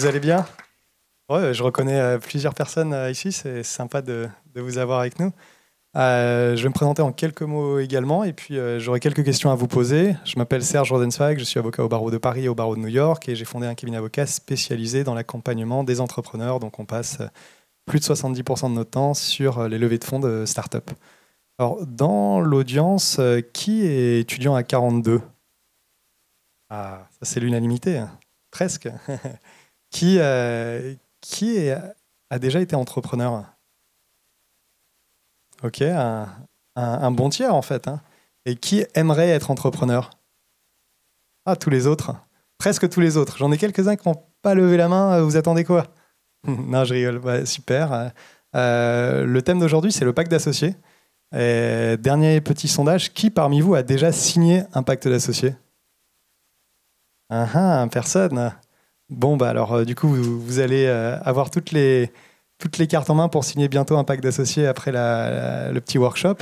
allez bien? Ouais, je reconnais plusieurs personnes ici, c'est sympa de vous avoir avec nous. Je vais me présenter en quelques mots également, et puis j'aurai quelques questions à vous poser. Je m'appelle Serge Rosenzweig, je suis avocat au barreau de Paris et au barreau de New York, et j'ai fondé un cabinet d'avocats spécialisé dans l'accompagnement des entrepreneurs. Donc on passe plus de 70% de notre temps sur les levées de fonds de start-up. Alors, dans l'audience, qui est étudiant à 42? Ah, ça c'est l'unanimité, hein. Presque. Qui a déjà été entrepreneur? Ok, un bon tiers en fait, hein. Et qui aimerait être entrepreneur? Ah, tous les autres. Presque tous les autres. J'en ai quelques-uns qui n'ont pas levé la main. Vous attendez quoi? Non, je rigole. Ouais, super. Le thème d'aujourd'hui, c'est le pacte d'associés. Et dernier petit sondage, qui parmi vous a déjà signé un pacte d'associés? Personne. Bon, bah alors, du coup, vous allez avoir toutes les cartes en main pour signer bientôt un pacte d'associés après le petit workshop.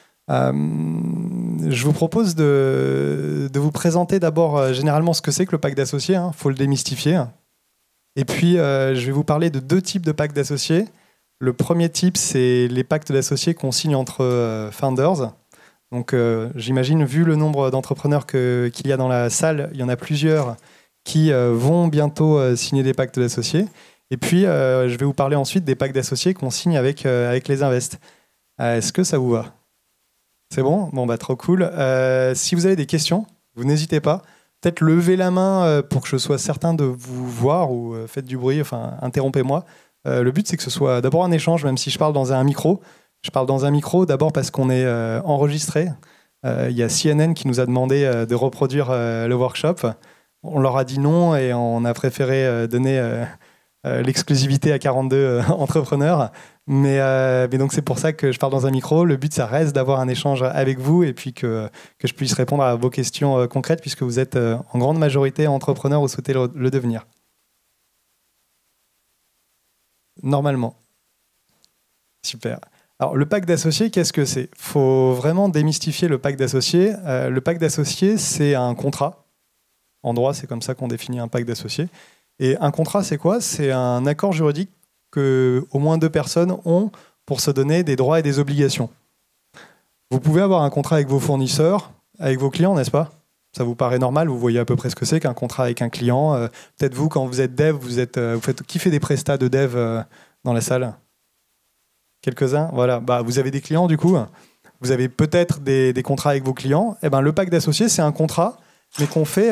Je vous propose de vous présenter d'abord généralement ce que c'est que le pacte d'associés. Il faut le démystifier. Et puis, je vais vous parler de deux types de pactes d'associés. Le premier type, c'est les pactes d'associés qu'on signe entre founders. Donc, j'imagine, vu le nombre d'entrepreneurs qu'il y a dans la salle, il y en a plusieurs qui vont bientôt signer des pactes d'associés. Et puis, je vais vous parler ensuite des pactes d'associés qu'on signe avec les invests. Est-ce que ça vous va? C'est bon? Bon, bah, trop cool. Si vous avez des questions, vous n'hésitez pas. Peut-être levez la main pour que je sois certain de vous voir ou faites du bruit, enfin, interrompez-moi. Le but, c'est que ce soit d'abord un échange, même si je parle dans un micro. Je parle dans un micro d'abord parce qu'on est enregistré. Il y a CNN qui nous a demandé de reproduire le workshop. On leur a dit non et on a préféré donner l'exclusivité à 42 entrepreneurs. Mais donc c'est pour ça que je parle dans un micro. Le but, ça reste d'avoir un échange avec vous et puis que je puisse répondre à vos questions concrètes puisque vous êtes en grande majorité entrepreneurs ou souhaitez le devenir. Normalement. Super. Alors, le pacte d'associés, qu'est-ce que c'est? Il faut vraiment démystifier le pacte d'associés. Le pacte d'associés, c'est un contrat. En droit, c'est comme ça qu'on définit un pacte d'associés. Et un contrat, c'est quoi? C'est un accord juridique que au moins deux personnes ont pour se donner des droits et des obligations. Vous pouvez avoir un contrat avec vos fournisseurs, avec vos clients, n'est-ce pas? Ça vous paraît normal? Vous voyez à peu près ce que c'est qu'un contrat avec un client. Peut-être vous, quand vous êtes dev, qui fait des prestats de dev dans la salle? Quelques-uns, voilà. Bah, vous avez des clients du coup. Vous avez peut-être des contrats avec vos clients. Eh ben, le pacte d'associés, c'est un contrat, mais qu'on fait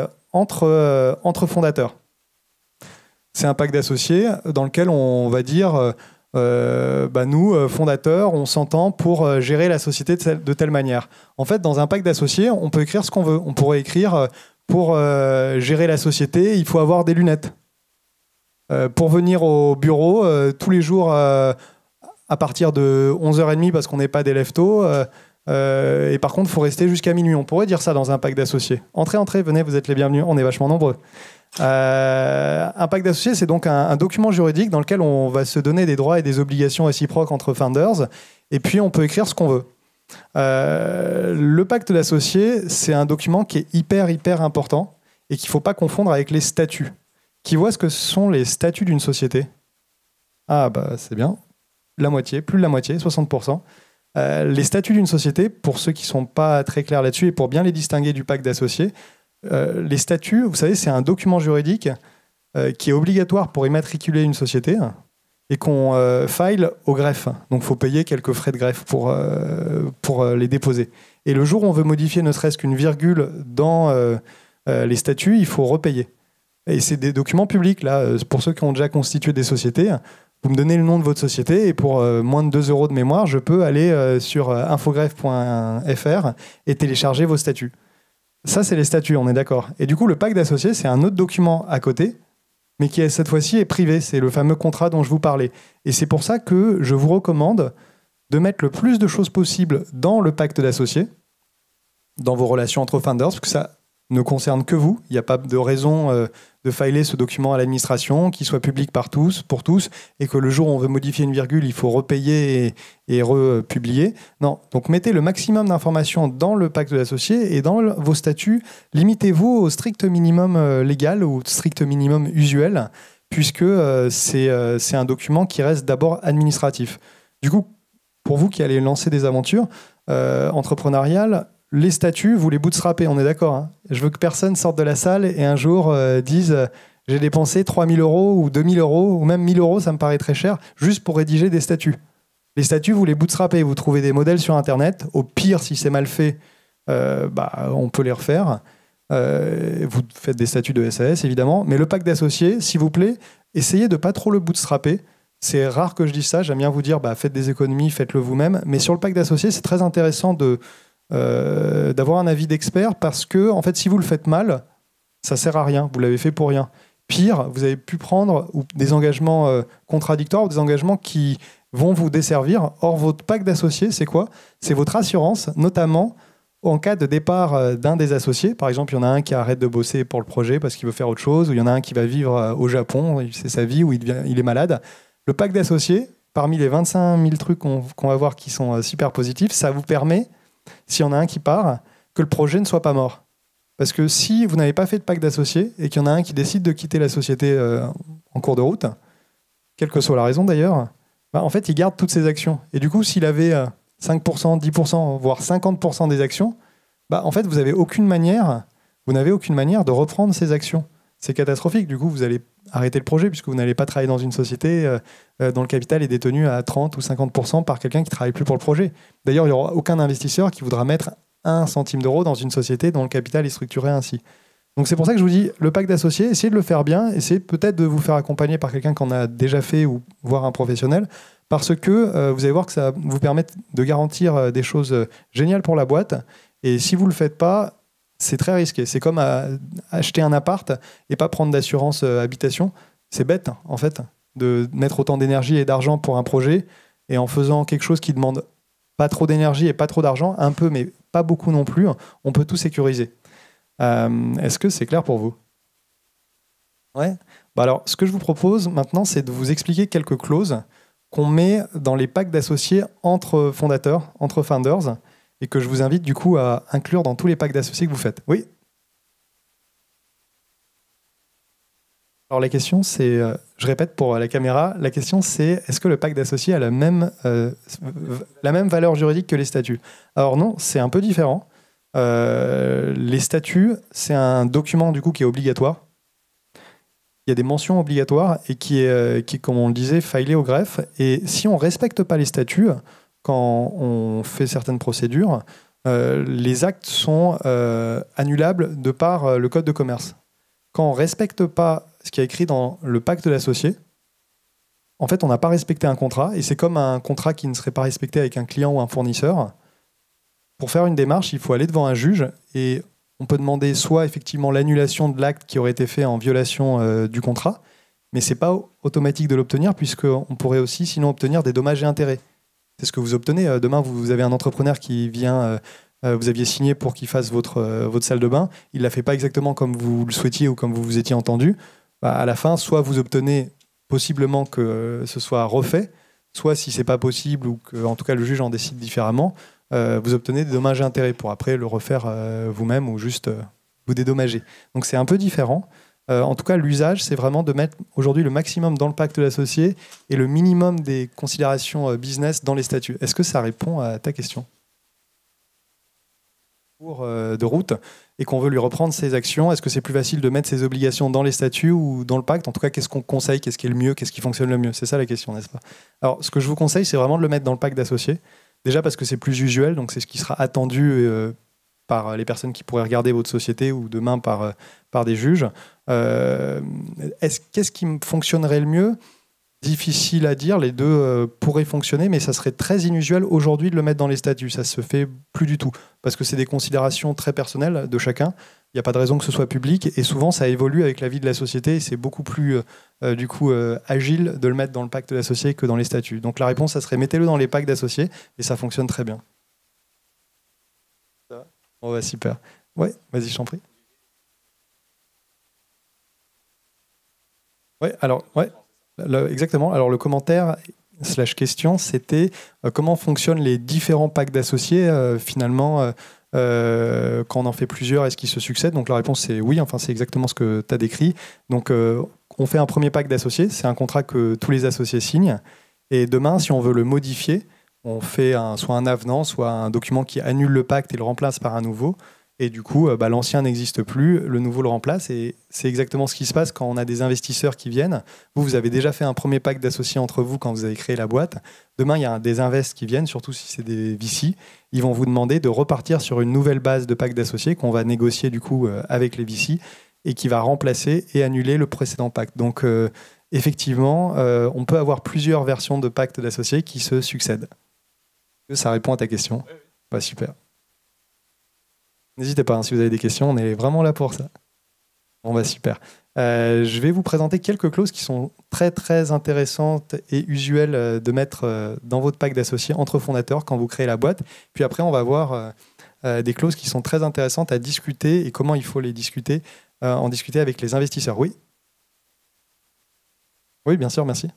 entre fondateurs. C'est un pacte d'associés dans lequel on va dire, nous, fondateurs, on s'entend pour gérer la société de telle manière. En fait, dans un pacte d'associés, on peut écrire ce qu'on veut. On pourrait écrire, pour gérer la société, il faut avoir des lunettes. Pour venir au bureau, tous les jours... à partir de 11h30 parce qu'on n'est pas des leftos. Et par contre, il faut rester jusqu'à minuit. On pourrait dire ça dans un pacte d'associés. Entrez, venez, vous êtes les bienvenus. On est vachement nombreux. Un pacte d'associés, c'est donc un document juridique dans lequel on va se donner des droits et des obligations réciproques entre founders. Et puis, on peut écrire ce qu'on veut. Le pacte d'associés, c'est un document qui est hyper important et qu'il ne faut pas confondre avec les statuts. Qui voit ce que sont les statuts d'une société? Ah, bah, c'est bien. La moitié, plus de la moitié, 60%. Les statuts d'une société, pour ceux qui ne sont pas très clairs là-dessus et pour bien les distinguer du pacte d'associés, les statuts, vous savez, c'est un document juridique qui est obligatoire pour immatriculer une société et qu'on file au greffe. Donc il faut payer quelques frais de greffe pour les déposer. Et le jour où on veut modifier ne serait-ce qu'une virgule dans les statuts, il faut repayer. Et c'est des documents publics, là, pour ceux qui ont déjà constitué des sociétés. Vous me donnez le nom de votre société et pour moins de 2 € de mémoire, je peux aller sur infogreffe.fr et télécharger vos statuts. Ça, c'est les statuts, on est d'accord. Et du coup, le pacte d'associés, c'est un autre document à côté, mais qui, cette fois-ci, est privé. C'est le fameux contrat dont je vous parlais. Et c'est pour ça que je vous recommande de mettre le plus de choses possible dans le pacte d'associés, dans vos relations entre founders, parce que ça ne concerne que vous. Il n'y a pas de raison de filer ce document à l'administration, qu'il soit public pour tous, et que le jour où on veut modifier une virgule, il faut repayer et republier. Non, donc mettez le maximum d'informations dans le pacte d'associés et dans vos statuts. Limitez-vous au strict minimum légal ou au strict minimum usuel, puisque c'est un document qui reste d'abord administratif. Du coup, pour vous qui allez lancer des aventures entrepreneuriales, les statuts, vous les bootstrappez, on est d'accord, hein. Je veux que personne sorte de la salle et un jour dise j'ai dépensé 3 000 € ou 2 000 € ou même 1 000 €, ça me paraît très cher, juste pour rédiger des statuts. Les statuts, vous les bootstrappez, vous trouvez des modèles sur Internet. Au pire, si c'est mal fait, on peut les refaire. Vous faites des statuts de SAS, évidemment. Mais le pack d'associés, s'il vous plaît, essayez de ne pas trop le bootstrapper. C'est rare que je dise ça. J'aime bien vous dire, faites des économies, faites-le vous-même. Mais sur le pack d'associés, c'est très intéressant d'avoir un avis d'expert parce que, en fait, si vous le faites mal, ça ne sert à rien. Vous l'avez fait pour rien. Pire, vous avez pu prendre des engagements contradictoires ou des engagements qui vont vous desservir. Or, votre pack d'associés, c'est quoi? C'est votre assurance, notamment en cas de départ d'un des associés. Par exemple, il y en a un qui arrête de bosser pour le projet parce qu'il veut faire autre chose, ou il y en a un qui va vivre au Japon, c'est sa vie, ou il est malade. Le pack d'associés, parmi les 25 000 trucs qu'on va voir qui sont super positifs, ça vous permet, s'il y en a un qui part, que le projet ne soit pas mort. Parce que si vous n'avez pas fait de pack d'associés et qu'il y en a un qui décide de quitter la société en cours de route, quelle que soit la raison d'ailleurs, en fait, il garde toutes ses actions. Et du coup, s'il avait 5%, 10%, voire 50% des actions, en fait, vous n'avez aucune manière de reprendre ces actions. C'est catastrophique. Du coup, vous allez arrêter le projet puisque vous n'allez pas travailler dans une société dont le capital est détenu à 30 ou 50% par quelqu'un qui ne travaille plus pour le projet. D'ailleurs, il n'y aura aucun investisseur qui voudra mettre 1 centime d'euro dans une société dont le capital est structuré ainsi. Donc c'est pour ça que je vous dis, le pack d'associés, essayez de le faire bien, essayez peut-être de vous faire accompagner par quelqu'un qui en a déjà fait ou voire un professionnel, parce que vous allez voir que ça vous permet de garantir des choses géniales pour la boîte. Et si vous ne le faites pas, c'est très risqué. C'est comme acheter un appart et pas prendre d'assurance habitation. C'est bête, en fait, de mettre autant d'énergie et d'argent pour un projet et en faisant quelque chose qui demande pas trop d'énergie et pas trop d'argent, un peu, mais pas beaucoup non plus, on peut tout sécuriser. Est-ce que c'est clair pour vous? Ouais. Alors, ce que je vous propose maintenant, c'est de vous expliquer quelques clauses qu'on met dans les packs d'associés entre fondateurs, entre founders, et que je vous invite du coup à inclure dans tous les packs d'associés que vous faites. Oui? Alors la question c'est, je répète pour la caméra, la question c'est est-ce que le pack d'associés a la même valeur juridique que les statuts? Alors non, c'est un peu différent. Les statuts, c'est un document du coup qui est obligatoire. Il y a des mentions obligatoires et qui est, comme on le disait, filé au greffe. Et si on ne respecte pas les statuts, quand on fait certaines procédures, les actes sont annulables de par le code de commerce. Quand on ne respecte pas ce qui est écrit dans le pacte d'associés, en fait, on n'a pas respecté un contrat, et c'est comme un contrat qui ne serait pas respecté avec un client ou un fournisseur. Pour faire une démarche, il faut aller devant un juge, et on peut demander soit effectivement l'annulation de l'acte qui aurait été fait en violation du contrat, mais ce n'est pas automatique de l'obtenir, puisqu'on pourrait aussi sinon obtenir des dommages et intérêts. C'est ce que vous obtenez. Demain, vous avez un entrepreneur qui vient... vous aviez signé pour qu'il fasse votre salle de bain, il ne la fait pas exactement comme vous le souhaitiez ou comme vous vous étiez entendu. À la fin, soit vous obtenez possiblement que ce soit refait, soit si ce n'est pas possible ou que en tout cas le juge en décide différemment, vous obtenez des dommages et intérêts pour après le refaire vous-même ou juste vous dédommager. Donc c'est un peu différent. En tout cas, l'usage, c'est vraiment de mettre aujourd'hui le maximum dans le pacte d'associés et le minimum des considérations business dans les statuts. Est-ce que ça répond à ta question ? De route et qu'on veut lui reprendre ses actions, est-ce que c'est plus facile de mettre ses obligations dans les statuts ou dans le pacte? En tout cas, qu'est-ce qu'on conseille? Qu'est-ce qui est le mieux? Qu'est-ce qui fonctionne le mieux? C'est ça la question, n'est-ce pas? Alors, ce que je vous conseille, c'est vraiment de le mettre dans le pacte d'associés. Déjà parce que c'est plus usuel, donc c'est ce qui sera attendu par les personnes qui pourraient regarder votre société ou demain par des juges. Qu'est-ce qui fonctionnerait le mieux? Difficile à dire, les deux pourraient fonctionner, mais ça serait très inusuel aujourd'hui de le mettre dans les statuts. Ça se fait plus du tout, parce que c'est des considérations très personnelles de chacun. Il n'y a pas de raison que ce soit public, et souvent ça évolue avec la vie de la société, et c'est beaucoup plus agile de le mettre dans le pacte d'associés que dans les statuts. Donc la réponse, ça serait mettez-le dans les pactes d'associés, et ça fonctionne très bien. Oh, super. Ouais, vas-y, je t'en prie. Ouais, alors, ouais. Exactement. Alors le commentaire / question, c'était comment fonctionnent les différents packs d'associés finalement Quand on en fait plusieurs, est-ce qu'ils se succèdent? Donc la réponse c'est oui, enfin c'est exactement ce que tu as décrit. Donc on fait un premier pacte d'associés, c'est un contrat que tous les associés signent. Et demain, si on veut le modifier, on fait soit un avenant, soit un document qui annule le pacte et le remplace par un nouveau. Et du coup, l'ancien n'existe plus, le nouveau le remplace. Et c'est exactement ce qui se passe quand on a des investisseurs qui viennent. Vous avez déjà fait un premier pacte d'associés entre vous quand vous avez créé la boîte. Demain, il y a des invests qui viennent, surtout si c'est des VC. Ils vont vous demander de repartir sur une nouvelle base de pacte d'associés qu'on va négocier du coup avec les VC et qui va remplacer et annuler le précédent pacte. Donc, effectivement, on peut avoir plusieurs versions de pacte d'associés qui se succèdent. Ça répond à ta question. Bah, super. N'hésitez pas, si vous avez des questions, on est vraiment là pour ça. Bon, bah, super. Je vais vous présenter quelques clauses qui sont très très intéressantes et usuelles de mettre dans votre pacte d'associés entre fondateurs quand vous créez la boîte. Puis après, on va voir des clauses qui sont très intéressantes à discuter et comment il faut les discuter, en discuter avec les investisseurs. Oui? Oui, bien sûr, merci.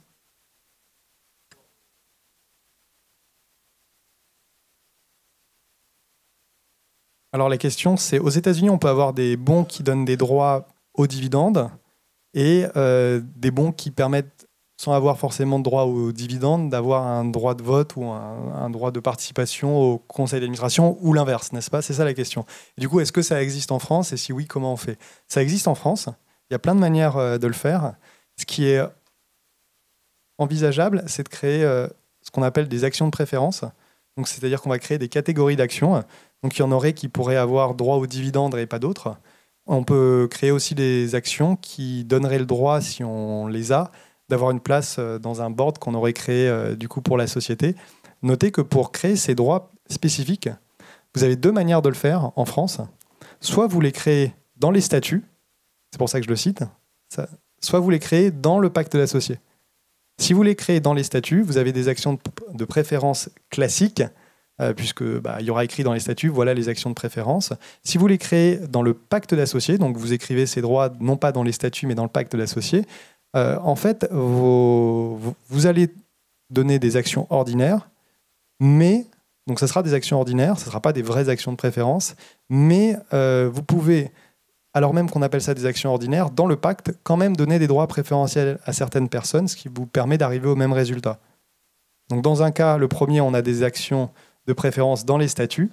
Alors la question, c'est aux États-Unis, on peut avoir des bons qui donnent des droits aux dividendes et des bons qui permettent, sans avoir forcément de droit aux dividendes, d'avoir un droit de vote ou un droit de participation au conseil d'administration ou l'inverse, n'est-ce pas? C'est ça la question. Et du coup, est-ce que ça existe en France? Et si oui, comment on fait? Ça existe en France. Il y a plein de manières de le faire. Ce qui est envisageable, c'est de créer ce qu'on appelle des actions de préférence. Donc, c'est-à-dire qu'on va créer des catégories d'actions. Donc il y en aurait qui pourraient avoir droit aux dividendes et pas d'autres. On peut créer aussi des actions qui donneraient le droit, si on les a, d'avoir une place dans un board qu'on aurait créé du coup pour la société. Notez que pour créer ces droits spécifiques, vous avez deux manières de le faire en France. Soit vous les créez dans les statuts, c'est pour ça que je le cite, soit vous les créez dans le pacte d'associés. Si vous les créez dans les statuts, vous avez des actions de préférence classiques, puisque il y aura écrit dans les statuts, voilà les actions de préférence. Si vous les créez dans le pacte d'associés, donc vous écrivez ces droits non pas dans les statuts mais dans le pacte d'associés, en fait, vous allez donner des actions ordinaires, mais, donc ça sera des actions ordinaires, ce ne sera pas des vraies actions de préférence, mais vous pouvez, alors même qu'on appelle ça des actions ordinaires, dans le pacte, quand même donner des droits préférentiels à certaines personnes, ce qui vous permet d'arriver au même résultat. Donc dans un cas, le premier, on a des actions de préférence dans les statuts,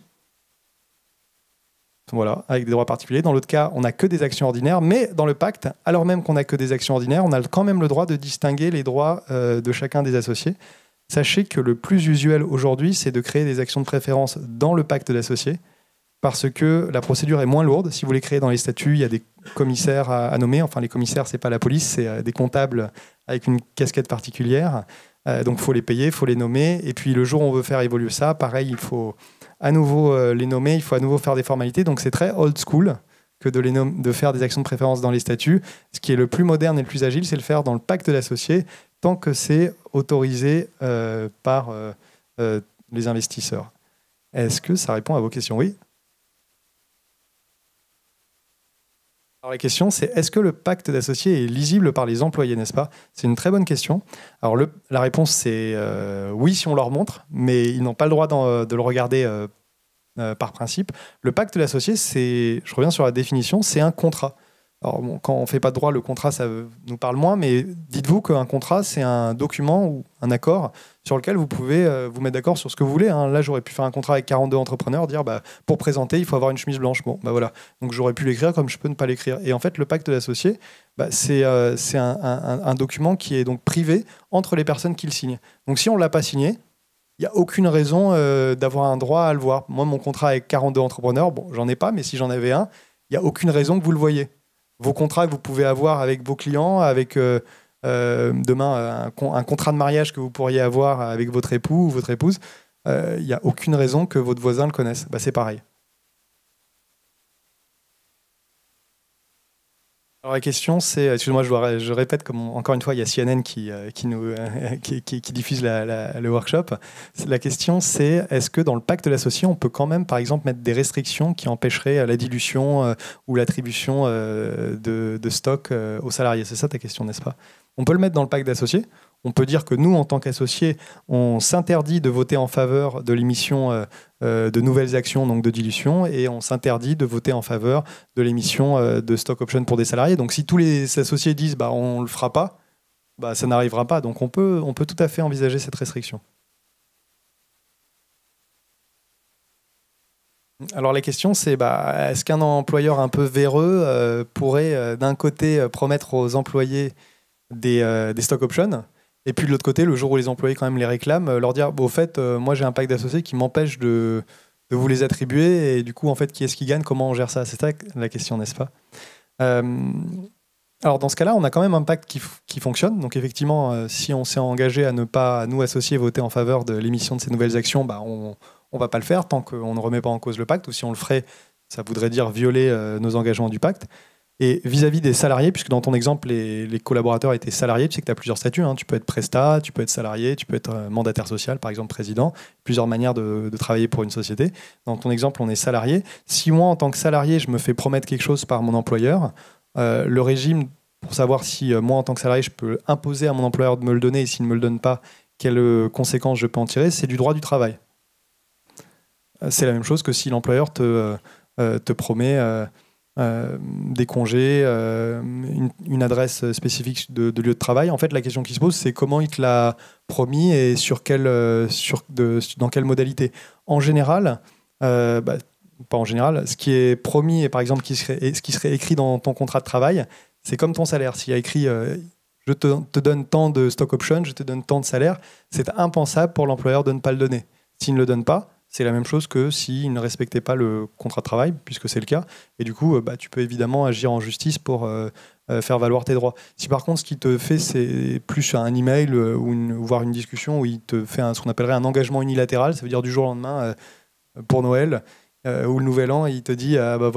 voilà, avec des droits particuliers. Dans l'autre cas, on n'a que des actions ordinaires, mais dans le pacte, alors même qu'on n'a que des actions ordinaires, on a quand même le droit de distinguer les droits de chacun des associés. Sachez que le plus usuel aujourd'hui, c'est de créer des actions de préférence dans le pacte d'associés, parce que la procédure est moins lourde. Si vous les créez dans les statuts, il y a des commissaires à nommer. Enfin, les commissaires, ce n'est pas la police, c'est des comptables avec une casquette particulière. Donc, il faut les payer, il faut les nommer. Et puis, le jour où on veut faire évoluer ça, pareil, il faut à nouveau les nommer, il faut à nouveau faire des formalités. Donc, c'est très old school que de faire des actions de préférence dans les statuts. Ce qui est le plus moderne et le plus agile, c'est le faire dans le pacte d'associés, tant que c'est autorisé par les investisseurs. Est-ce que ça répond à vos questions? Oui. Alors la question, c'est est-ce que le pacte d'associés est lisible par les employés, n'est-ce pas? C'est une très bonne question. Alors la réponse, c'est oui si on leur montre, mais ils n'ont pas le droit de le regarder par principe. Le pacte d'associés, je reviens sur la définition, c'est un contrat. Alors bon, quand on ne fait pas de droit, le contrat, ça nous parle moins, mais dites-vous qu'un contrat, c'est un document ou un accord sur lequel vous pouvez vous mettre d'accord sur ce que vous voulez. Hein. Là, j'aurais pu faire un contrat avec 42 entrepreneurs, dire pour présenter, il faut avoir une chemise blanche. Bon, voilà. Donc j'aurais pu l'écrire comme je peux ne pas l'écrire. Et en fait, le pacte d'associés, c'est un document qui est donc privé entre les personnes qui le signent. Donc si on ne l'a pas signé, il n'y a aucune raison d'avoir un droit à le voir. Moi, mon contrat avec 42 entrepreneurs, bon, j'en ai pas, mais si j'en avais un, il n'y a aucune raison que vous le voyez. Vos contrats que vous pouvez avoir avec vos clients, avec demain un contrat de mariage que vous pourriez avoir avec votre époux ou votre épouse, il n'y a aucune raison que votre voisin le connaisse. C'est pareil. Alors la question, c'est, excusez-moi, je répète, comme encore une fois, il y a CNN qui diffuse le workshop. La question, c'est est-ce que dans le pacte de l'associé, on peut quand même, par exemple, mettre des restrictions qui empêcheraient la dilution ou l'attribution de stock aux salariés? C'est ça ta question, n'est-ce pas? On peut le mettre dans le pacte d'associé. On peut dire que nous, en tant qu'associés, on s'interdit de voter en faveur de l'émission de nouvelles actions, donc de dilution, et on s'interdit de voter en faveur de l'émission de stock option pour des salariés. Donc si tous les associés disent bah, on ne le fera pas, bah, ça n'arrivera pas. Donc on peut tout à fait envisager cette restriction. Alors la question c'est bah, est-ce qu'un employeur un peu véreux pourrait d'un côté promettre aux employés des stock options et puis de l'autre côté, le jour où les employés quand même les réclament, leur dire bon, au fait, moi j'ai un pacte d'associés qui m'empêche de vous les attribuer et du coup en fait qui est-ce qui gagne, comment on gère ça? C'est ça la question, n'est-ce pas? Alors dans ce cas-là, on a quand même un pacte qui fonctionne. Donc effectivement, si on s'est engagé à ne pas, nous associés, voter en faveur de l'émission de ces nouvelles actions, bah, on ne va pas le faire tant qu'on ne remet pas en cause le pacte. Ou si on le ferait, ça voudrait dire violer nos engagements du pacte. Et vis-à-vis des salariés, puisque dans ton exemple, les collaborateurs étaient salariés, tu sais que tu as plusieurs statuts. Hein. Tu peux être prestat, tu peux être salarié, tu peux être mandataire social, par exemple président. Plusieurs manières de travailler pour une société. Dans ton exemple, on est salarié. Si moi, en tant que salarié, je me fais promettre quelque chose par mon employeur, le régime pour savoir si moi, en tant que salarié, je peux imposer à mon employeur de me le donner et s'il ne me le donne pas, quelles conséquences je peux en tirer, c'est du droit du travail. C'est la même chose que si l'employeur te promet des congés, une adresse spécifique de lieu de travail. En fait, la question qui se pose, c'est comment il te l'a promis et dans quelle modalité. En général, pas en général, ce qui est promis et par exemple ce qui serait écrit dans ton contrat de travail, c'est comme ton salaire. S'il y a écrit je te donne tant de stock options, je te donne tant de salaire, c'est impensable pour l'employeur de ne pas le donner. S'il ne le donne pas, c'est la même chose que s'il ne respectait pas le contrat de travail, puisque c'est le cas. Et du coup, tu peux évidemment agir en justice pour faire valoir tes droits. Si par contre, ce qu'il te fait, c'est plus un email voire une discussion où il te fait ce qu'on appellerait un engagement unilatéral, ça veut dire du jour au lendemain, pour Noël ou le Nouvel An, il te dit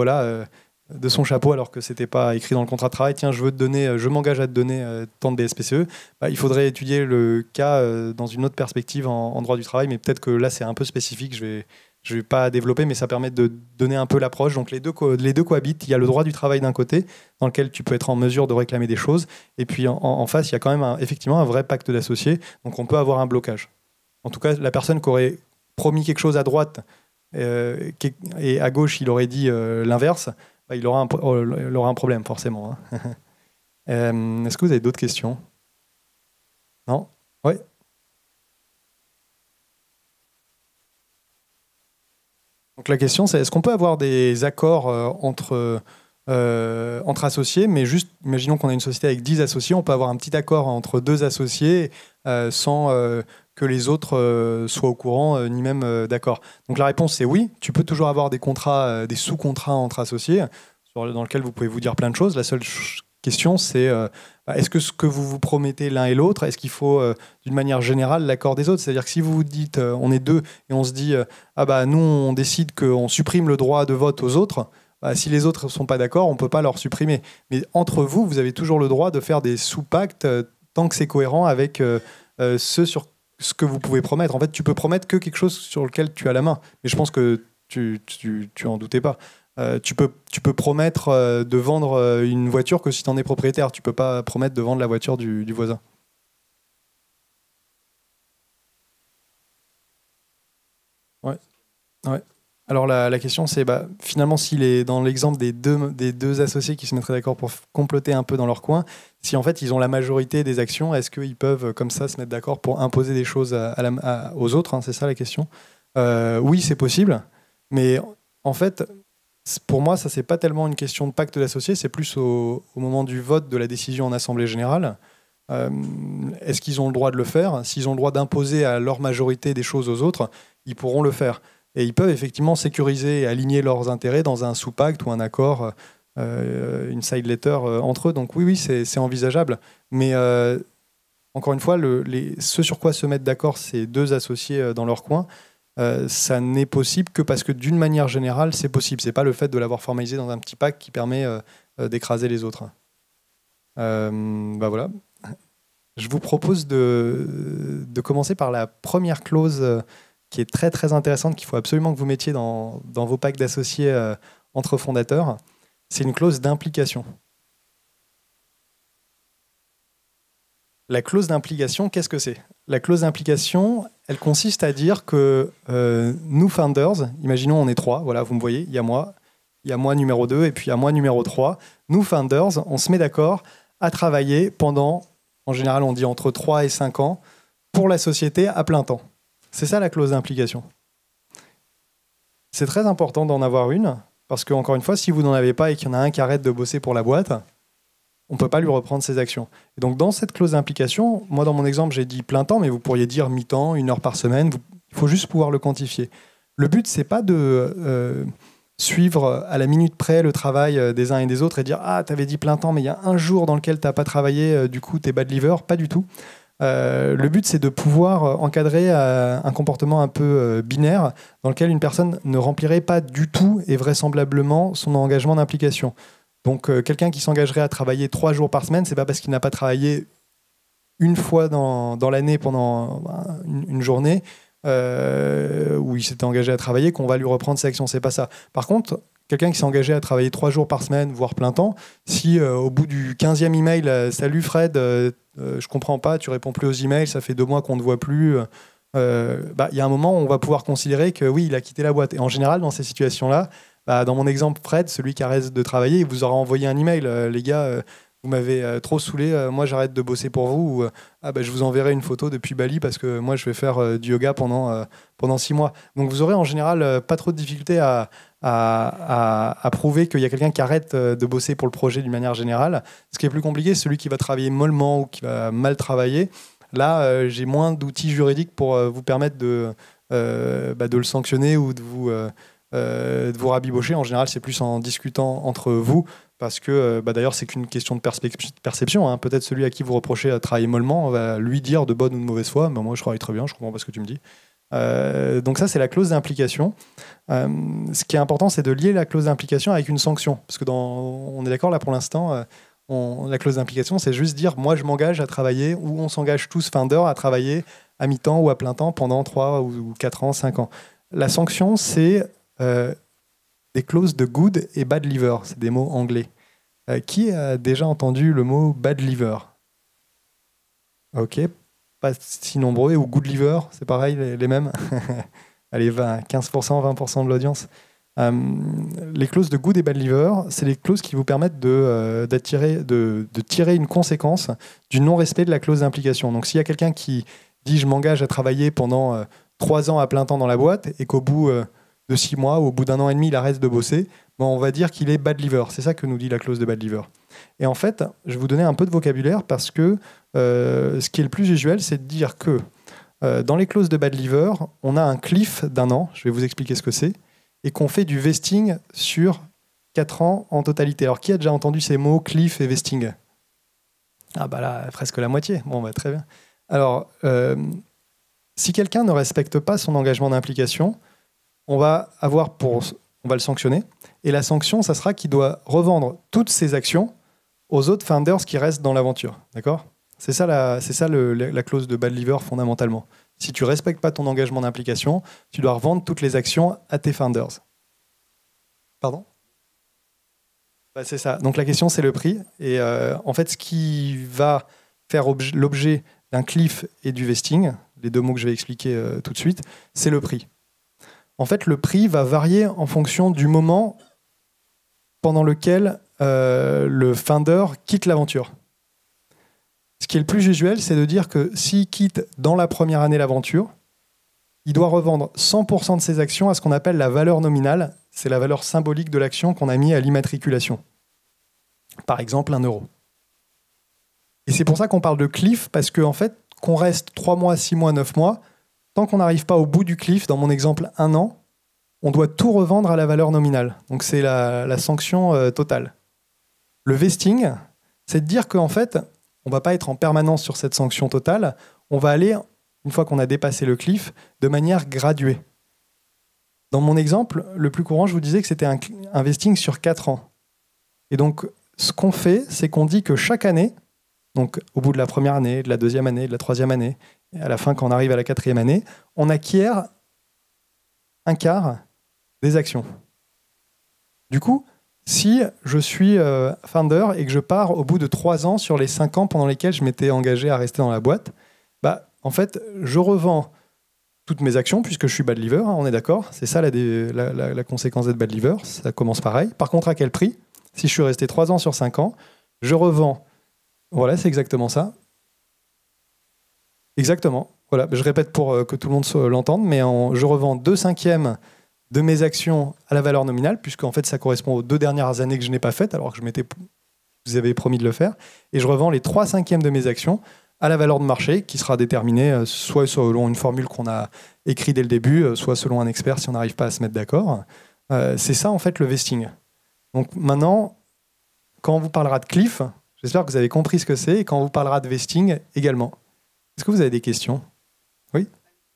de son chapeau, alors que c'était pas écrit dans le contrat de travail, tiens, je m'engage à te donner tant de BSPCE, il faudrait étudier le cas dans une autre perspective en droit du travail, mais peut-être que là c'est un peu spécifique, je vais pas développer, mais ça permet de donner un peu l'approche. Donc les deux cohabitent. Il y a le droit du travail d'un côté, dans lequel tu peux être en mesure de réclamer des choses, et puis en face, il y a quand même effectivement un vrai pacte d'associés, donc on peut avoir un blocage. En tout cas, la personne qui aurait promis quelque chose à droite et à gauche, il aurait dit l'inverse, il aura un problème, forcément. Hein. Est-ce que vous avez d'autres questions? Non? Oui? Donc la question, c'est est-ce qu'on peut avoir des accords entre associés, mais juste, imaginons qu'on a une société avec 10 associés, on peut avoir un petit accord entre deux associés sans que les autres soient au courant, ni même d'accord. Donc la réponse, c'est oui. Tu peux toujours avoir des contrats, des sous-contrats entre associés, dans lesquels vous pouvez vous dire plein de choses. La seule question, c'est est-ce que ce que vous vous promettez l'un et l'autre, est-ce qu'il faut, d'une manière générale, l'accord des autres? C'est-à-dire que si vous vous dites, on est deux, et on se dit, nous, on décide qu'on supprime le droit de vote aux autres, si les autres ne sont pas d'accord, on ne peut pas leur supprimer. Mais entre vous, vous avez toujours le droit de faire des sous-pactes tant que c'est cohérent avec sur ce que vous pouvez promettre. En fait, tu peux promettre que quelque chose sur lequel tu as la main. Mais je pense que tu en doutais pas. Tu peux promettre de vendre une voiture que si tu en es propriétaire. Tu peux pas promettre de vendre la voiture du voisin. Ouais. Ouais. Alors la question c'est finalement s'il est dans l'exemple des deux associés qui se mettraient d'accord pour comploter un peu dans leur coin, si en fait ils ont la majorité des actions, est-ce qu'ils peuvent comme ça se mettre d'accord pour imposer des choses aux autres, hein, c'est ça la question. Oui, c'est possible, mais en fait pour moi ça c'est pas tellement une question de pacte d'associés, c'est plus au moment du vote de la décision en assemblée générale. Est-ce qu'ils ont le droit de le faire? S'ils ont le droit d'imposer à leur majorité des choses aux autres, ils pourront le faire. Et ils peuvent effectivement sécuriser et aligner leurs intérêts dans un sous-pacte ou un accord, une side letter entre eux. Donc oui, c'est envisageable. Mais encore une fois, ce sur quoi se mettent d'accord ces deux associés dans leur coin, ça n'est possible que parce que d'une manière générale, c'est possible. C'est pas le fait de l'avoir formalisé dans un petit pacte qui permet d'écraser les autres. Voilà. Je vous propose de commencer par la première clause qui est très très intéressante, qu'il faut absolument que vous mettiez dans vos packs d'associés entre fondateurs. C'est une clause d'implication. La clause d'implication, qu'est-ce que c'est? La clause d'implication, elle consiste à dire que nous founders, imaginons on est trois, voilà, vous me voyez, il y a moi numéro 2 et puis il y a moi numéro 3. Nous founders, on se met d'accord à travailler pendant, en général on dit entre 3 et 5 ans, pour la société à plein temps. C'est ça la clause d'implication. C'est très important d'en avoir une, parce que encore une fois, si vous n'en avez pas et qu'il y en a un qui arrête de bosser pour la boîte, on ne peut pas lui reprendre ses actions. Et donc dans cette clause d'implication, moi dans mon exemple j'ai dit plein temps, mais vous pourriez dire mi-temps, 1 heure par semaine, il faut juste pouvoir le quantifier. Le but, c'est pas de suivre à la minute près le travail des uns et des autres et dire « Ah, t'avais dit plein temps, mais il y a un jour dans lequel t'as pas travaillé, du coup t'es bad liver », pas du tout. Le but, c'est de pouvoir encadrer un comportement un peu binaire dans lequel une personne ne remplirait pas du tout et vraisemblablement son engagement d'implication. Donc, quelqu'un qui s'engagerait à travailler 3 jours par semaine, c'est pas parce qu'il n'a pas travaillé une fois dans l'année pendant une journée où il s'était engagé à travailler qu'on va lui reprendre ses actions. C'est pas ça. Par contre, quelqu'un qui s'est engagé à travailler 3 jours par semaine, voire plein temps, si au bout du 15e email, salut Fred, je comprends pas, tu réponds plus aux emails, ça fait 2 mois qu'on ne te voit plus, y a un moment où on va pouvoir considérer que oui, il a quitté la boîte. Et en général, dans ces situations-là, dans mon exemple, Fred, celui qui arrête de travailler, il vous aura envoyé un email. Les gars, vous m'avez trop saoulé, moi j'arrête de bosser pour vous. Ou, je vous enverrai une photo depuis Bali parce que moi je vais faire du yoga pendant 6 mois. Donc vous aurez en général pas trop de difficultés à prouver qu'il y a quelqu'un qui arrête de bosser pour le projet d'une manière générale. Ce qui est plus compliqué, c'est celui qui va travailler mollement ou qui va mal travailler. Là, j'ai moins d'outils juridiques pour vous permettre de le sanctionner ou de vous rabibocher. En général, c'est plus en discutant entre vous, parce que d'ailleurs, c'est qu'une question de perception. Hein. Peut-être celui à qui vous reprochez à travailler mollement, on va lui dire de bonne ou de mauvaise foi, mais moi je travaille très bien, je comprends pas ce que tu me dis. Donc ça, c'est la clause d'implication. Ce qui est important, c'est de lier la clause d'implication avec une sanction, parce que on est d'accord là pour l'instant, la clause d'implication, c'est juste dire moi je m'engage à travailler, ou on s'engage tous founders à travailler à mi-temps ou à plein temps pendant 3 ou 4 ans, 5 ans. La sanction, c'est des clauses de good et bad liver, c'est des mots anglais. Qui a déjà entendu le mot bad liver? Ok, pas si nombreux. Ou good liver, c'est pareil, les mêmes. Allez, 15%, 20% de l'audience. Les clauses de good et bad liver, c'est les clauses qui vous permettent de tirer une conséquence du non-respect de la clause d'implication. Donc s'il y a quelqu'un qui dit je m'engage à travailler pendant 3 ans à plein temps dans la boîte et qu'au bout de 6 mois ou au bout d'1 an et demi, il arrête de bosser, on va dire qu'il est bad liver. C'est ça que nous dit la clause de bad liver. Et en fait, je vais vous donner un peu de vocabulaire parce que ce qui est le plus usuel, c'est de dire que dans les clauses de bad liver, on a un cliff d'1 an, je vais vous expliquer ce que c'est, et qu'on fait du vesting sur 4 ans en totalité. Alors, qui a déjà entendu ces mots cliff et vesting? Ah là, presque la moitié. Bon, très bien. Alors, si quelqu'un ne respecte pas son engagement d'implication, on va le sanctionner. Et la sanction, ça sera qu'il doit revendre toutes ses actions aux autres founders qui restent dans l'aventure. D'accord ? C'est ça la clause de bad liver fondamentalement. Si tu ne respectes pas ton engagement d'implication, tu dois revendre toutes les actions à tes founders. Pardon ? C'est ça. Donc la question, c'est le prix. Et en fait, ce qui va faire l'objet d'un cliff et du vesting, les 2 mots que je vais expliquer tout de suite, c'est le prix. En fait, le prix va varier en fonction du moment pendant lequel le founder quitte l'aventure. Ce qui est le plus usuel, c'est de dire que s'il quitte dans la première année l'aventure, il doit revendre 100% de ses actions à ce qu'on appelle la valeur nominale. C'est la valeur symbolique de l'action qu'on a mis à l'immatriculation. Par exemple, 1 euro. Et c'est pour ça qu'on parle de cliff, parce qu'en fait, qu'on reste 3 mois, 6 mois, 9 mois, tant qu'on n'arrive pas au bout du cliff, dans mon exemple 1 an, on doit tout revendre à la valeur nominale. Donc c'est la sanction totale. Le vesting, c'est de dire qu'en fait, on ne va pas être en permanence sur cette sanction totale, on va aller, une fois qu'on a dépassé le cliff, de manière graduée. Dans mon exemple, le plus courant, je vous disais que c'était un vesting sur 4 ans. Et donc, ce qu'on fait, c'est qu'on dit que chaque année, donc au bout de la première année, de la deuxième année, de la troisième année, et à la fin, quand on arrive à la 4e année, on acquiert 1/4 des actions. Du coup, Si je suis founder et que je pars au bout de 3 ans sur les 5 ans pendant lesquels je m'étais engagé à rester dans la boîte, bah, en fait, je revends toutes mes actions puisque je suis bad liver, hein, on est d'accord. C'est ça la conséquence d'être bad liver. Ça commence pareil. Par contre, à quel prix? Si je suis resté 3 ans sur 5 ans, je revends. Voilà, c'est exactement ça. Exactement. Voilà, je répète pour que tout le monde l'entende, mais je revends 2/5 de mes actions à la valeur nominale, puisqu'en fait ça correspond aux 2 dernières années que je n'ai pas faites, alors que je vous avais promis de le faire, et je revends les 3/5 de mes actions à la valeur de marché, qui sera déterminée soit selon une formule qu'on a écrite dès le début, soit selon un expert si on n'arrive pas à se mettre d'accord. C'est ça en fait le vesting. Donc maintenant, quand on vous parlera de cliff, j'espère que vous avez compris ce que c'est, et quand on vous parlera de vesting également. Est-ce que vous avez des questions? Oui?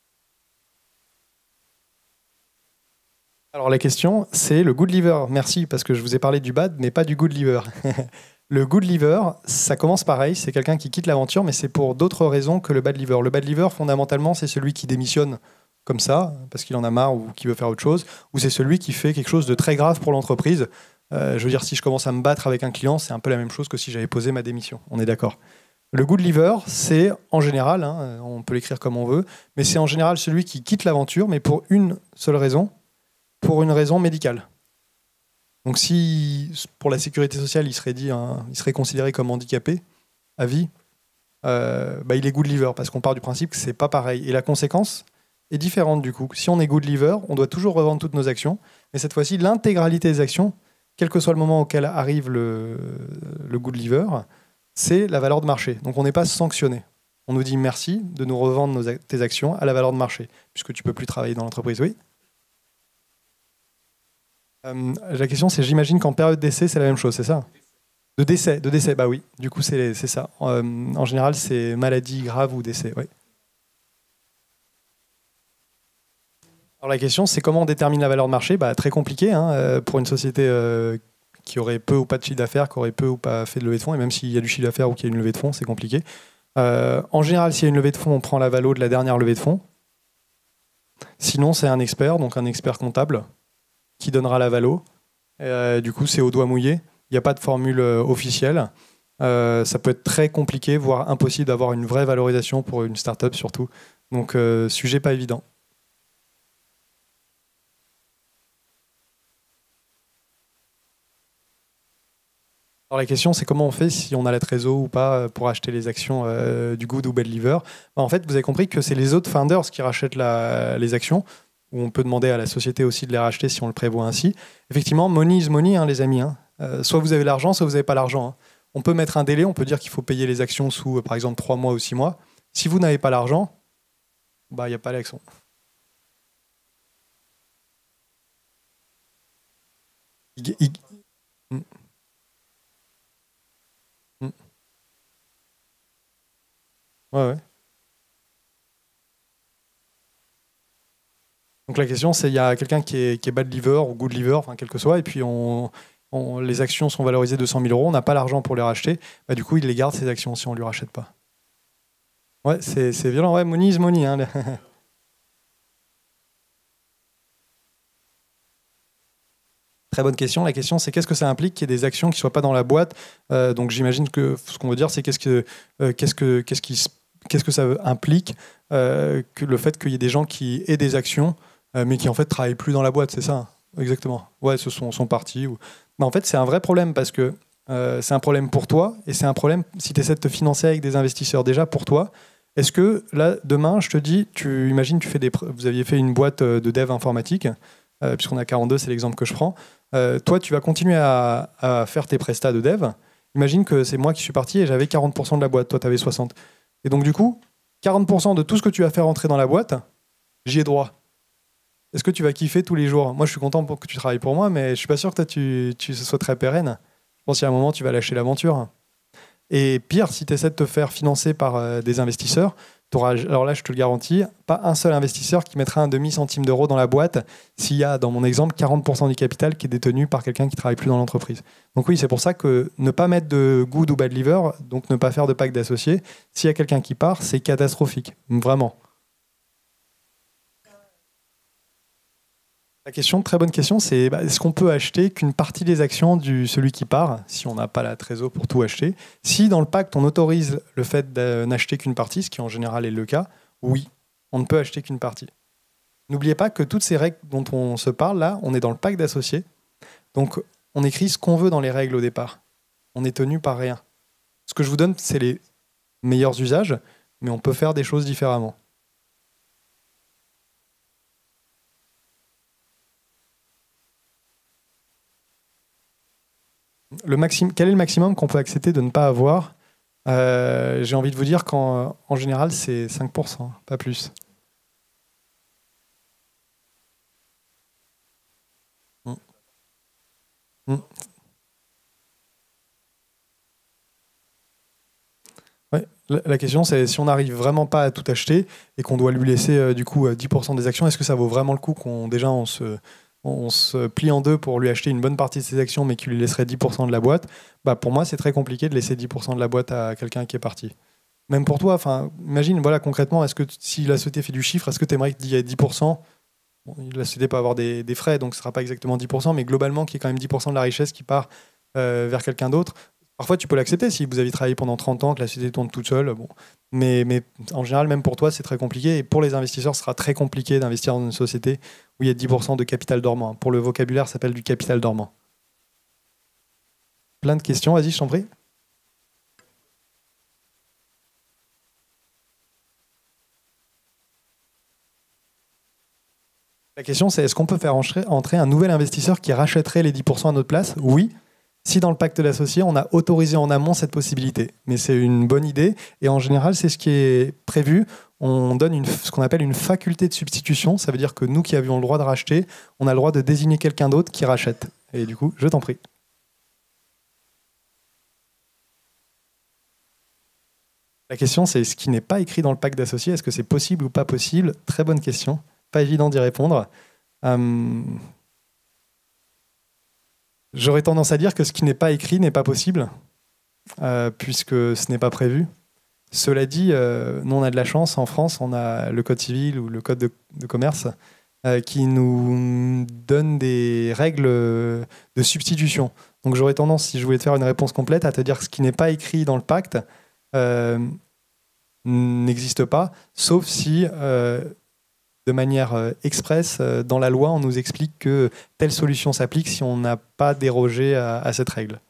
Alors la question, c'est le good liver. Merci, parce que je vous ai parlé du bad, mais pas du good liver. Le good liver, ça commence pareil, c'est quelqu'un qui quitte l'aventure, mais c'est pour d'autres raisons que le bad liver. Le bad liver, fondamentalement, c'est celui qui démissionne comme ça, parce qu'il en a marre ou qui veut faire autre chose, ou c'est celui qui fait quelque chose de très grave pour l'entreprise. Je veux dire, si je commence à me battre avec un client, c'est un peu la même chose que si j'avais posé ma démission. On est d'accord. Le good liver, c'est en général, hein, on peut l'écrire comme on veut, mais c'est en général celui qui quitte l'aventure, mais pour une seule raison, pour une raison médicale. Donc si, pour la sécurité sociale, il serait considéré comme handicapé à vie, il est good liver, parce qu'on part du principe que c'est pas pareil. Et la conséquence est différente du coup. Si on est good liver, on doit toujours revendre toutes nos actions, mais cette fois-ci, l'intégralité des actions, quel que soit le moment auquel arrive le good liver, c'est la valeur de marché. Donc on n'est pas sanctionné. On nous dit merci de nous revendre tes actions à la valeur de marché, puisque tu ne peux plus travailler dans l'entreprise. Oui. La question, c'est, j'imagine qu'en période d'essai, c'est la même chose, c'est ça? De décès, bah oui. Du coup, c'est ça. En général, c'est maladie grave ou décès, oui. Alors la question, c'est comment on détermine la valeur de marché? Bah, très compliqué, hein, pour une société qui aurait peu ou pas de chiffre d'affaires, qui aurait peu ou pas fait de levée de fonds, et même s'il y a du chiffre d'affaires ou qu'il y a une levée de fonds, c'est compliqué. En général, s'il y a une levée de fonds, on prend la valo de la dernière levée de fonds. Sinon, c'est un expert, donc un expert comptable, qui donnera la valo. Du coup, c'est au doigt mouillé. Il n'y a pas de formule officielle. Ça peut être très compliqué, voire impossible d'avoir une vraie valorisation pour une start-up surtout. Donc, sujet pas évident. Alors la question, c'est comment on fait si on a la trésor ou pas pour acheter les actions du good ou bad liver. En fait, vous avez compris que c'est les autres founders qui rachètent les actions, ou on peut demander à la société aussi de les racheter si on le prévoit ainsi. Effectivement, money is money, hein, les amis. Hein. Soit vous avez l'argent, soit vous n'avez pas l'argent. Hein. On peut mettre un délai, on peut dire qu'il faut payer les actions sous, par exemple, 3 mois ou 6 mois. Si vous n'avez pas l'argent, bah, il n'y a pas l'action. Mm, mm. Ouais, ouais. Donc la question, c'est il y a quelqu'un qui est bad liver ou good liver, enfin quel que soit, et puis les actions sont valorisées de 100 000 euros, on n'a pas l'argent pour les racheter, bah, du coup il les garde ces actions si on ne lui rachète pas. Ouais, c'est violent, ouais, money is money. Hein. Très bonne question. La question, c'est qu'est-ce que ça implique qu'il y ait des actions qui ne soient pas dans la boîte. Donc j'imagine que ce qu'on veut dire, c'est qu'est-ce que ça implique que le fait qu'il y ait des gens qui aient des actions, mais qui en fait travaillent plus dans la boîte, c'est ça? Exactement. Ouais, sont partis. Mais en fait, c'est un vrai problème parce que c'est un problème pour toi et c'est un problème si tu essaies de te financer avec des investisseurs déjà pour toi. Est-ce que là, demain, je te dis, imagines, vous aviez fait une boîte de dev informatique, puisqu'on a 42, c'est l'exemple que je prends. Toi, tu vas continuer à faire tes prestats de dev. Imagine que c'est moi qui suis parti et j'avais 40% de la boîte, toi, tu avais 60%. Et donc, du coup, 40% de tout ce que tu vas faire rentrer dans la boîte, j'y ai droit. Est-ce que tu vas kiffer tous les jours? Moi, je suis content pour que tu travailles pour moi, mais je suis pas sûr que toi, ce soit très pérenne. Je pense qu'à un moment, tu vas lâcher l'aventure. Et pire, si tu essaies de te faire financer par des investisseurs, alors là, je te le garantis, pas un seul investisseur qui mettra un demi-centime d'euro dans la boîte s'il y a, dans mon exemple, 40% du capital qui est détenu par quelqu'un qui ne travaille plus dans l'entreprise. Donc oui, c'est pour ça que ne pas mettre de good ou bad liver, donc ne pas faire de pacte d'associés, s'il y a quelqu'un qui part, c'est catastrophique, vraiment. La question, très bonne question, c'est est-ce qu'on peut acheter qu'une partie des actions de celui qui part, si on n'a pas la trésor pour tout acheter? Si dans le pacte on autorise le fait de n'acheter qu'une partie, ce qui en général est le cas, oui, on ne peut acheter qu'une partie. N'oubliez pas que toutes ces règles dont on se parle là, on est dans le pacte d'associés, donc on écrit ce qu'on veut dans les règles au départ. On n'est tenu par rien. Ce que je vous donne, c'est les meilleurs usages, mais on peut faire des choses différemment. Quel est le maximum qu'on peut accepter de ne pas avoir? J'ai envie de vous dire qu'en général, c'est 5%, pas plus. Mm. Mm. Ouais. La question, c'est si on n'arrive vraiment pas à tout acheter et qu'on doit lui laisser du coup 10% des actions, est-ce que ça vaut vraiment le coup qu'on déjà on se plie en deux pour lui acheter une bonne partie de ses actions, mais qu'il lui laisserait 10% de la boîte? Pour moi, c'est très compliqué de laisser 10% de la boîte à quelqu'un qui est parti. Même pour toi, imagine, voilà, concrètement, est-ce que si la société fait du chiffre, est-ce que tu aimerais qu'il y ait 10%? Bon, la société peut avoir des frais, donc ce ne sera pas exactement 10%, mais globalement, qu'il y ait quand même 10% de la richesse qui part vers quelqu'un d'autre. Parfois, tu peux l'accepter si vous avez travaillé pendant 30 ans, que la société tourne toute seule. Bon. Mais en général, même pour toi, c'est très compliqué. Et pour les investisseurs, ce sera très compliqué d'investir dans une société où il y a 10% de capital dormant. Pour le vocabulaire, ça s'appelle du capital dormant. Plein de questions, vas-y, je t'en prie. La question, c'est est-ce qu'on peut faire entrer un nouvel investisseur qui rachèterait les 10% à notre place? Oui, si dans le pacte d'associés, on a autorisé en amont cette possibilité. Mais c'est une bonne idée, et en général, c'est ce qui est prévu. On donne ce qu'on appelle une faculté de substitution. Ça veut dire que nous qui avions le droit de racheter, on a le droit de désigner quelqu'un d'autre qui rachète. Et du coup, je t'en prie. La question, c'est ce qui n'est pas écrit dans le pacte d'associés. Est-ce que c'est possible ou pas possible? Très bonne question. Pas évident d'y répondre. J'aurais tendance à dire que ce qui n'est pas écrit n'est pas possible, puisque ce n'est pas prévu. Cela dit, nous on a de la chance, en France, on a le code civil ou le code de commerce qui nous donne des règles de substitution. Donc j'aurais tendance, si je voulais te faire une réponse complète, à te dire que ce qui n'est pas écrit dans le pacte n'existe pas, sauf si de manière expresse, dans la loi, on nous explique que telle solution s'applique si on n'a pas dérogé à cette règle.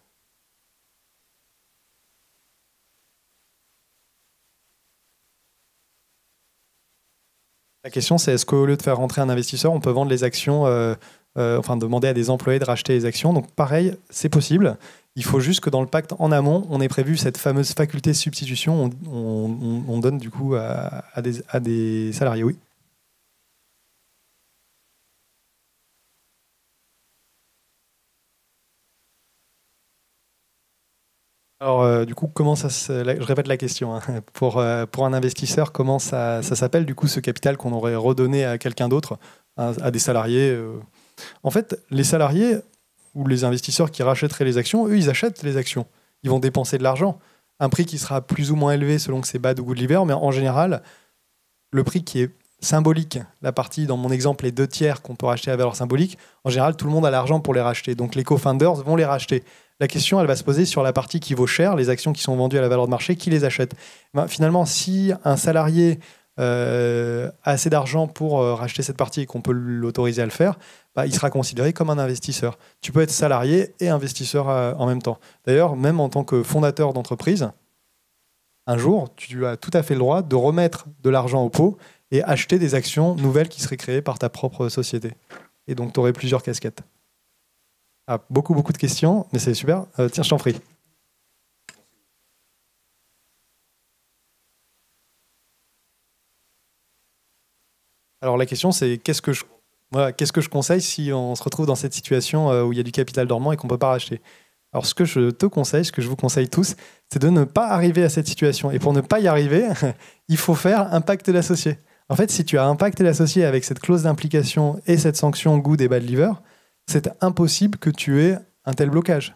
La question, c'est est-ce qu'au lieu de faire rentrer un investisseur, on peut vendre les actions, enfin demander à des employés de racheter les actions? Donc pareil, c'est possible. Il faut juste que dans le pacte en amont, on ait prévu cette fameuse faculté de substitution. On donne du coup à des salariés, oui. Alors, du coup, je répète la question, hein. Pour un investisseur, comment ça s'appelle, du coup, ce capital qu'on aurait redonné à quelqu'un d'autre, à des salariés En fait, les salariés ou les investisseurs qui rachèteraient les actions, eux, ils achètent les actions. Ils vont dépenser de l'argent. Un prix qui sera plus ou moins élevé selon que c'est bad ou good liver, mais en général, le prix qui est symbolique, la partie, dans mon exemple, les 2 tiers qu'on peut racheter à valeur symbolique, en général, tout le monde a l'argent pour les racheter. Donc les co-founders vont les racheter. La question, elle va se poser sur la partie qui vaut cher, les actions qui sont vendues à la valeur de marché, qui les achète? Finalement, si un salarié a assez d'argent pour racheter cette partie et qu'on peut l'autoriser à le faire, il sera considéré comme un investisseur. Tu peux être salarié et investisseur en même temps. D'ailleurs, même en tant que fondateur d'entreprise, un jour, tu as tout à fait le droit de remettre de l'argent au pot et acheter des actions nouvelles qui seraient créées par ta propre société. Et donc, tu aurais plusieurs casquettes. Beaucoup, beaucoup de questions, mais c'est super. Tiens, je t'en prie. Alors, la question, c'est qu'est-ce que je conseille si on se retrouve dans cette situation où il y a du capital dormant et qu'on ne peut pas racheter? Alors, ce que je te conseille, ce que je vous conseille tous, c'est de ne pas arriver à cette situation. Et pour ne pas y arriver, il faut faire un pacte d'associés. En fait, si tu as un pacte d'associés avec cette clause d'implication et cette sanction good et bad liver, c'est impossible que tu aies un tel blocage.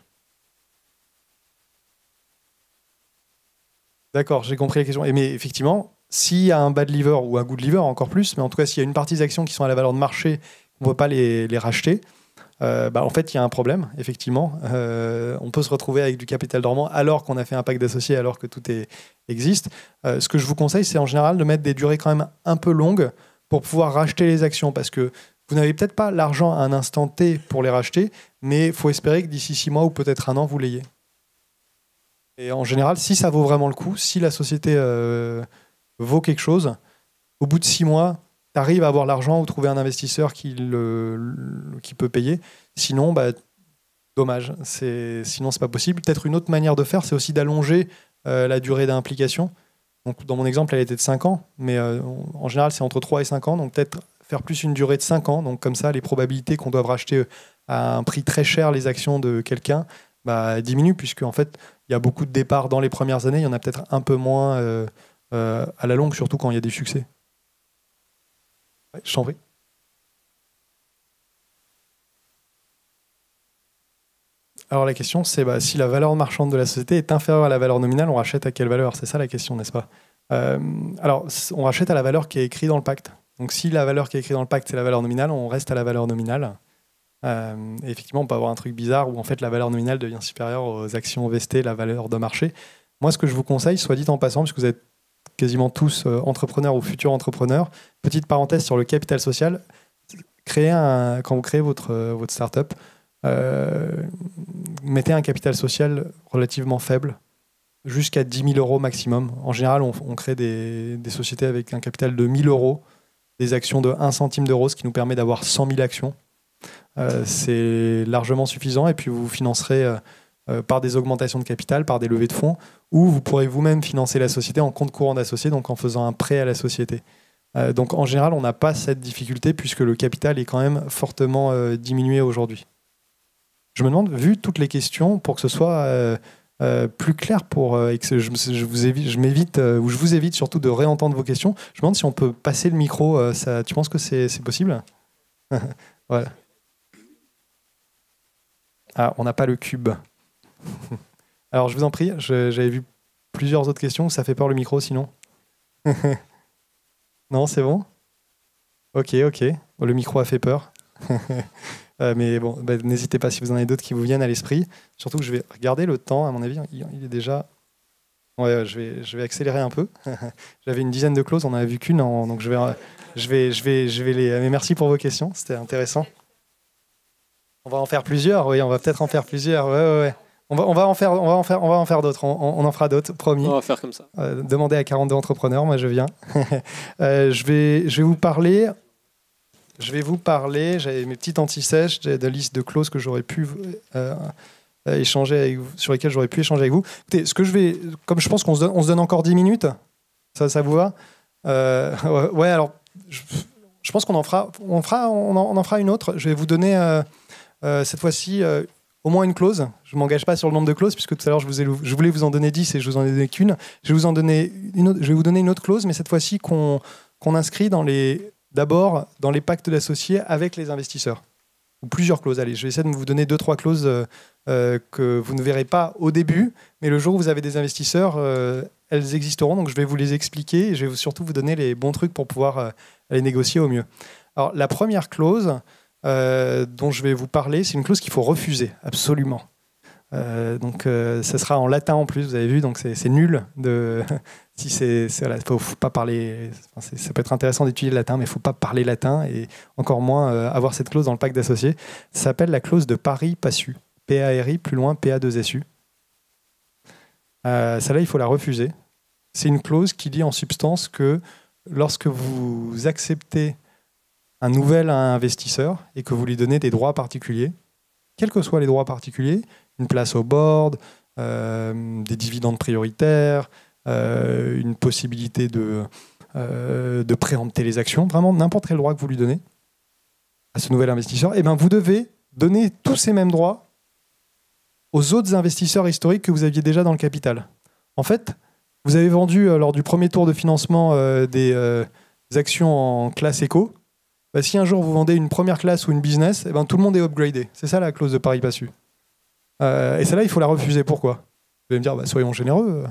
D'accord, j'ai compris la question. Mais effectivement, s'il y a un bad liver ou un good liver, encore plus, mais en tout cas, s'il y a une partie des actions qui sont à la valeur de marché on ne veut pas les racheter, en fait, il y a un problème, effectivement. On peut se retrouver avec du capital dormant alors qu'on a fait un pacte d'associés, alors que tout existe. Ce que je vous conseille, c'est en général de mettre des durées quand même un peu longues pour pouvoir racheter les actions, parce que vous n'avez peut-être pas l'argent à un instant T pour les racheter, mais il faut espérer que d'ici 6 mois ou peut-être un an, vous l'ayez. Et en général, si ça vaut vraiment le coup, si la société vaut quelque chose, au bout de 6 mois, tu arrives à avoir l'argent ou trouver un investisseur qui peut payer. Sinon, dommage. Sinon, c'est pas possible. Peut-être une autre manière de faire, c'est aussi d'allonger la durée d'implication. Donc, dans mon exemple, elle était de 5 ans, mais en général, c'est entre 3 et 5 ans. Donc, peut-être faire plus une durée de 5 ans. Donc, comme ça, les probabilités qu'on doive racheter à un prix très cher les actions de quelqu'un diminuent, puisque en fait, il y a beaucoup de départs dans les premières années. Il y en a peut-être un peu moins à la longue, surtout quand il y a des succès. Ouais, je t'en prie. Alors la question, c'est si la valeur marchande de la société est inférieure à la valeur nominale, on rachète à quelle valeur? C'est ça la question, n'est-ce pas? Alors, on rachète à la valeur qui est écrite dans le pacte. Donc si la valeur qui est écrite dans le pacte, c'est la valeur nominale, on reste à la valeur nominale. Et effectivement, on peut avoir un truc bizarre où en fait la valeur nominale devient supérieure aux actions vestées, la valeur de marché. Moi, ce que je vous conseille, soit dit en passant, puisque vous êtes quasiment tous entrepreneurs ou futurs entrepreneurs, petite parenthèse sur le capital social, quand vous créez votre startup, mettez un capital social relativement faible, jusqu'à 10 000 euros maximum. En général, on crée des sociétés avec un capital de 1 000 euros, des actions de 1 centime d'euro, ce qui nous permet d'avoir 100 000 actions. C'est largement suffisant, et puis vous financerez par des augmentations de capital, par des levées de fonds, ou vous pourrez vous-même financer la société en compte courant d'associé, donc en faisant un prêt à la société. Donc en général, on n'a pas cette difficulté puisque le capital est quand même fortement diminué aujourd'hui. Je me demande, vu toutes les questions, pour que ce soit plus clair, et que je vous évite surtout de réentendre vos questions, je me demande si on peut passer le micro. Tu penses que c'est possible? Voilà. Ah, on n'a pas le cube. Alors, je vous en prie, j'avais vu plusieurs autres questions. Ça fait peur le micro, sinon? Non, c'est bon? Ok. Le micro a fait peur. Mais bon, n'hésitez pas si vous en avez d'autres qui vous viennent à l'esprit. Surtout que je vais regarder le temps. À mon avis, il est déjà... Ouais, je vais accélérer un peu. J'avais une dizaine de clauses, on n'en a vu qu'une. Donc je vais les... Mais merci pour vos questions, c'était intéressant. On va en faire plusieurs, oui, on va peut-être en faire plusieurs. Ouais. On va en faire d'autres. On en fera d'autres, promis. On va faire comme ça. Demandez à 42 entrepreneurs, moi je viens. Je vais vous parler. J'avais mes petites anti-sèches, de liste de clauses que j'aurais pu échanger avec vous, sur lesquelles j'aurais pu échanger avec vous. Écoutez, comme je pense qu'on se donne encore 10 minutes, ça vous va? Ouais, alors je pense qu'on en fera une autre. Je vais vous donner cette fois-ci au moins une clause. Je ne m'engage pas sur le nombre de clauses, puisque tout à l'heure je voulais vous en donner 10 et je vous en ai donné qu'une. Je vais vous donner une autre clause, mais cette fois-ci qu'on inscrit d'abord dans les pactes d'associés avec les investisseurs. Ou plusieurs clauses. Allez, je vais essayer de vous donner 2-3 clauses que vous ne verrez pas au début, mais le jour où vous avez des investisseurs, elles existeront. Donc je vais vous les expliquer et je vais surtout vous donner les bons trucs pour pouvoir les négocier au mieux. Alors la première clause dont je vais vous parler, c'est une clause qu'il faut refuser, absolument. Donc ça sera en latin en plus, vous avez vu, donc c'est nul de... Voilà, faut pas parler. Ça peut être intéressant d'étudier le latin, mais il ne faut pas parler latin et encore moins avoir cette clause dans le pacte d'associés. Ça s'appelle la clause de pari passu. P-A-R-I, plus loin, P-A-2-S-U. Celle-là, il faut la refuser. C'est une clause qui dit en substance que lorsque vous acceptez un nouvel investisseur et que vous lui donnez des droits particuliers, quels que soient les droits particuliers, une place au board, des dividendes prioritaires, une possibilité de préempter les actions, vraiment n'importe quel droit que vous lui donnez à ce nouvel investisseur, et ben vous devez donner tous ces mêmes droits aux autres investisseurs historiques que vous aviez déjà dans le capital. En fait, vous avez vendu lors du premier tour de financement des actions en classe éco. Si un jour vous vendez une première classe ou une business, et ben tout le monde est upgradé. C'est ça la clause de pari passu. Et celle-là, il faut la refuser. Pourquoi? Vous allez me dire, soyons généreux.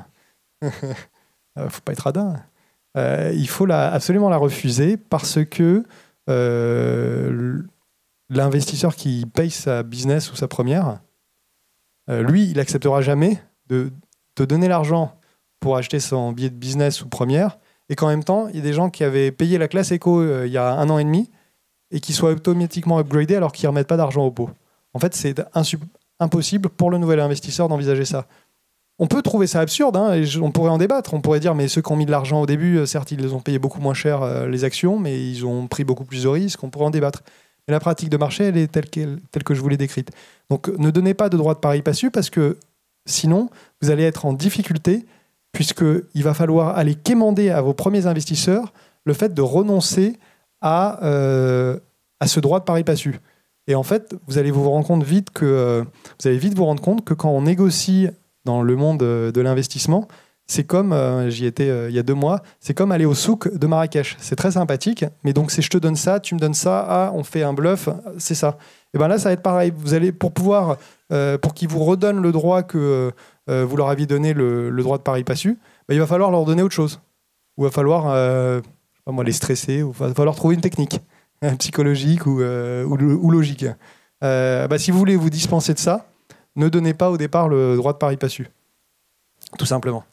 Faut pas être radin. Il faut absolument la refuser parce que l'investisseur qui paye sa business ou sa première, lui, il n'acceptera jamais de te donner l'argent pour acheter son billet de business ou première, et qu'en même temps, il y a des gens qui avaient payé la classe éco il y a 1 an et demi, et qui soient automatiquement upgradés alors qu'ils ne remettent pas d'argent au pot. En fait, c'est impossible pour le nouvel investisseur d'envisager ça. On peut trouver ça absurde, hein, et on pourrait en débattre. On pourrait dire, mais ceux qui ont mis de l'argent au début, certes, ils les ont payé beaucoup moins cher les actions, mais ils ont pris beaucoup plus de risques. On pourrait en débattre. Mais la pratique de marché, elle est telle que je vous l'ai décrite. Donc, ne donnez pas de droit de pari passu parce que sinon, vous allez être en difficulté puisqu'il va falloir aller quémander à vos premiers investisseurs le fait de renoncer à ce droit de pari passu. Et en fait, vous allez vous rendre compte vite que quand on négocie dans le monde de l'investissement, c'est comme, j'y étais il y a 2 mois, c'est comme aller au souk de Marrakech. C'est très sympathique, mais donc c'est je te donne ça, tu me donnes ça, ah, on fait un bluff, c'est ça. Et bien là, ça va être pareil. Vous allez, pour qu'ils vous redonnent le droit que vous leur aviez donné le droit de pari passu, ben, il va falloir leur donner autre chose. Ou il va falloir je sais pas moi, les stresser, ou il va falloir trouver une technique psychologique ou logique. Si vous voulez vous dispenser de ça, ne donnez pas au départ le droit de pari passu. Tout simplement.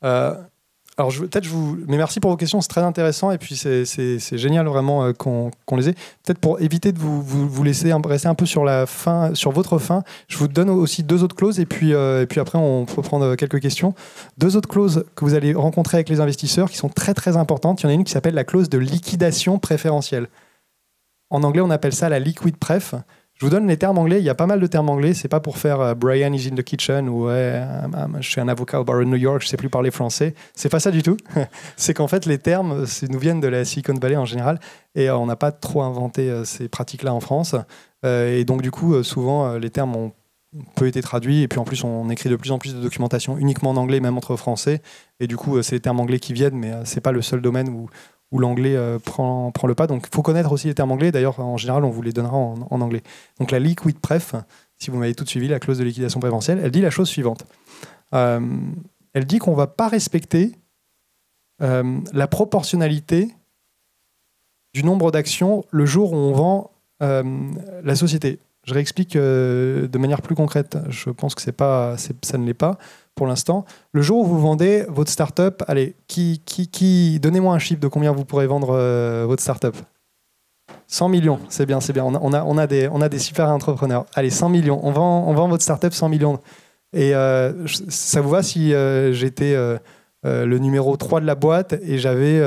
Mais merci pour vos questions, c'est très intéressant et puis c'est génial vraiment qu'on les ait. Peut-être pour éviter de vous laisser rester un peu sur votre fin, je vous donne aussi 2 autres clauses et puis après on peut prendre quelques questions. 2 autres clauses que vous allez rencontrer avec les investisseurs qui sont très très importantes. Il y en a une qui s'appelle la clause de liquidation préférentielle. En anglais, on appelle ça la liquid pref. Je vous donne les termes anglais. Il y a pas mal de termes anglais. C'est pas pour faire Brian is in the kitchen ou je suis un avocat au bar de New York, je sais plus parler français. C'est pas ça du tout. C'est qu'en fait, les termes nous viennent de la Silicon Valley en général et on n'a pas trop inventé ces pratiques-là en France. Et donc, du coup, souvent, les termes ont peu été traduits et puis en plus, on écrit de plus en plus de documentation uniquement en anglais, même entre français. Et du coup, c'est les termes anglais qui viennent, mais c'est pas le seul domaine où l'anglais prend le pas. Donc, il faut connaître aussi les termes anglais. D'ailleurs, en général, on vous les donnera en anglais. Donc, la liquid pref, si vous m'avez tout suivi, la clause de liquidation préférentielle, elle dit la chose suivante. Elle dit qu'on ne va pas respecter la proportionnalité du nombre d'actions le jour où on vend la société. Je réexplique de manière plus concrète. Je pense que ça ne l'est pas pour l'instant. Le jour où vous vendez votre start-up, allez, donnez-moi un chiffre de combien vous pourrez vendre votre start-up. 100 millions, c'est bien, c'est bien. On a des super entrepreneurs. Allez, 100 millions. On vend votre start-up 100 millions. Et ça vous va si j'étais le numéro 3 de la boîte et j'avais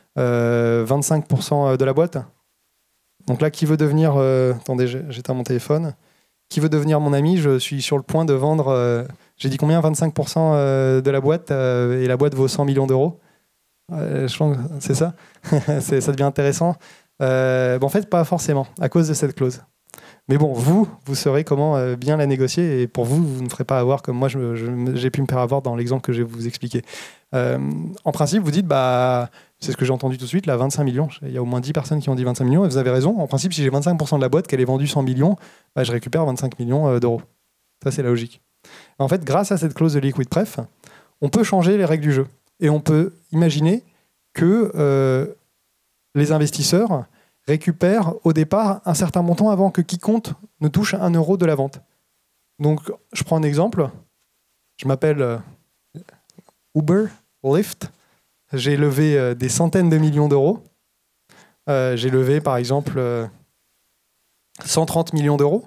25% de la boîte? Donc là, qui veut devenir... attendez, j'éteins mon téléphone. Qui veut devenir mon ami? Je suis sur le point de vendre... j'ai dit combien? 25% de la boîte et la boîte vaut 100 millions d'euros. Je pense que c'est ça. Ça devient intéressant. En fait, pas forcément, à cause de cette clause. Mais bon, vous saurez comment bien la négocier et pour vous ne ferez pas avoir comme moi j'ai pu me faire avoir dans l'exemple que je vais vous expliquer. En principe, vous dites, c'est ce que j'ai entendu tout de suite, là, 25 millions. Il y a au moins 10 personnes qui ont dit 25 millions et vous avez raison. En principe, si j'ai 25% de la boîte, qu'elle est vendue 100 millions, je récupère 25 millions d'euros. Ça, c'est la logique. En fait, grâce à cette clause de liquid pref, on peut changer les règles du jeu. Et on peut imaginer que les investisseurs récupèrent au départ un certain montant avant que quiconque ne touche 1 euro de la vente. Donc, je prends un exemple. Je m'appelle Uber, Lyft. J'ai levé des centaines de millions d'euros. J'ai levé, par exemple, 130 millions d'euros.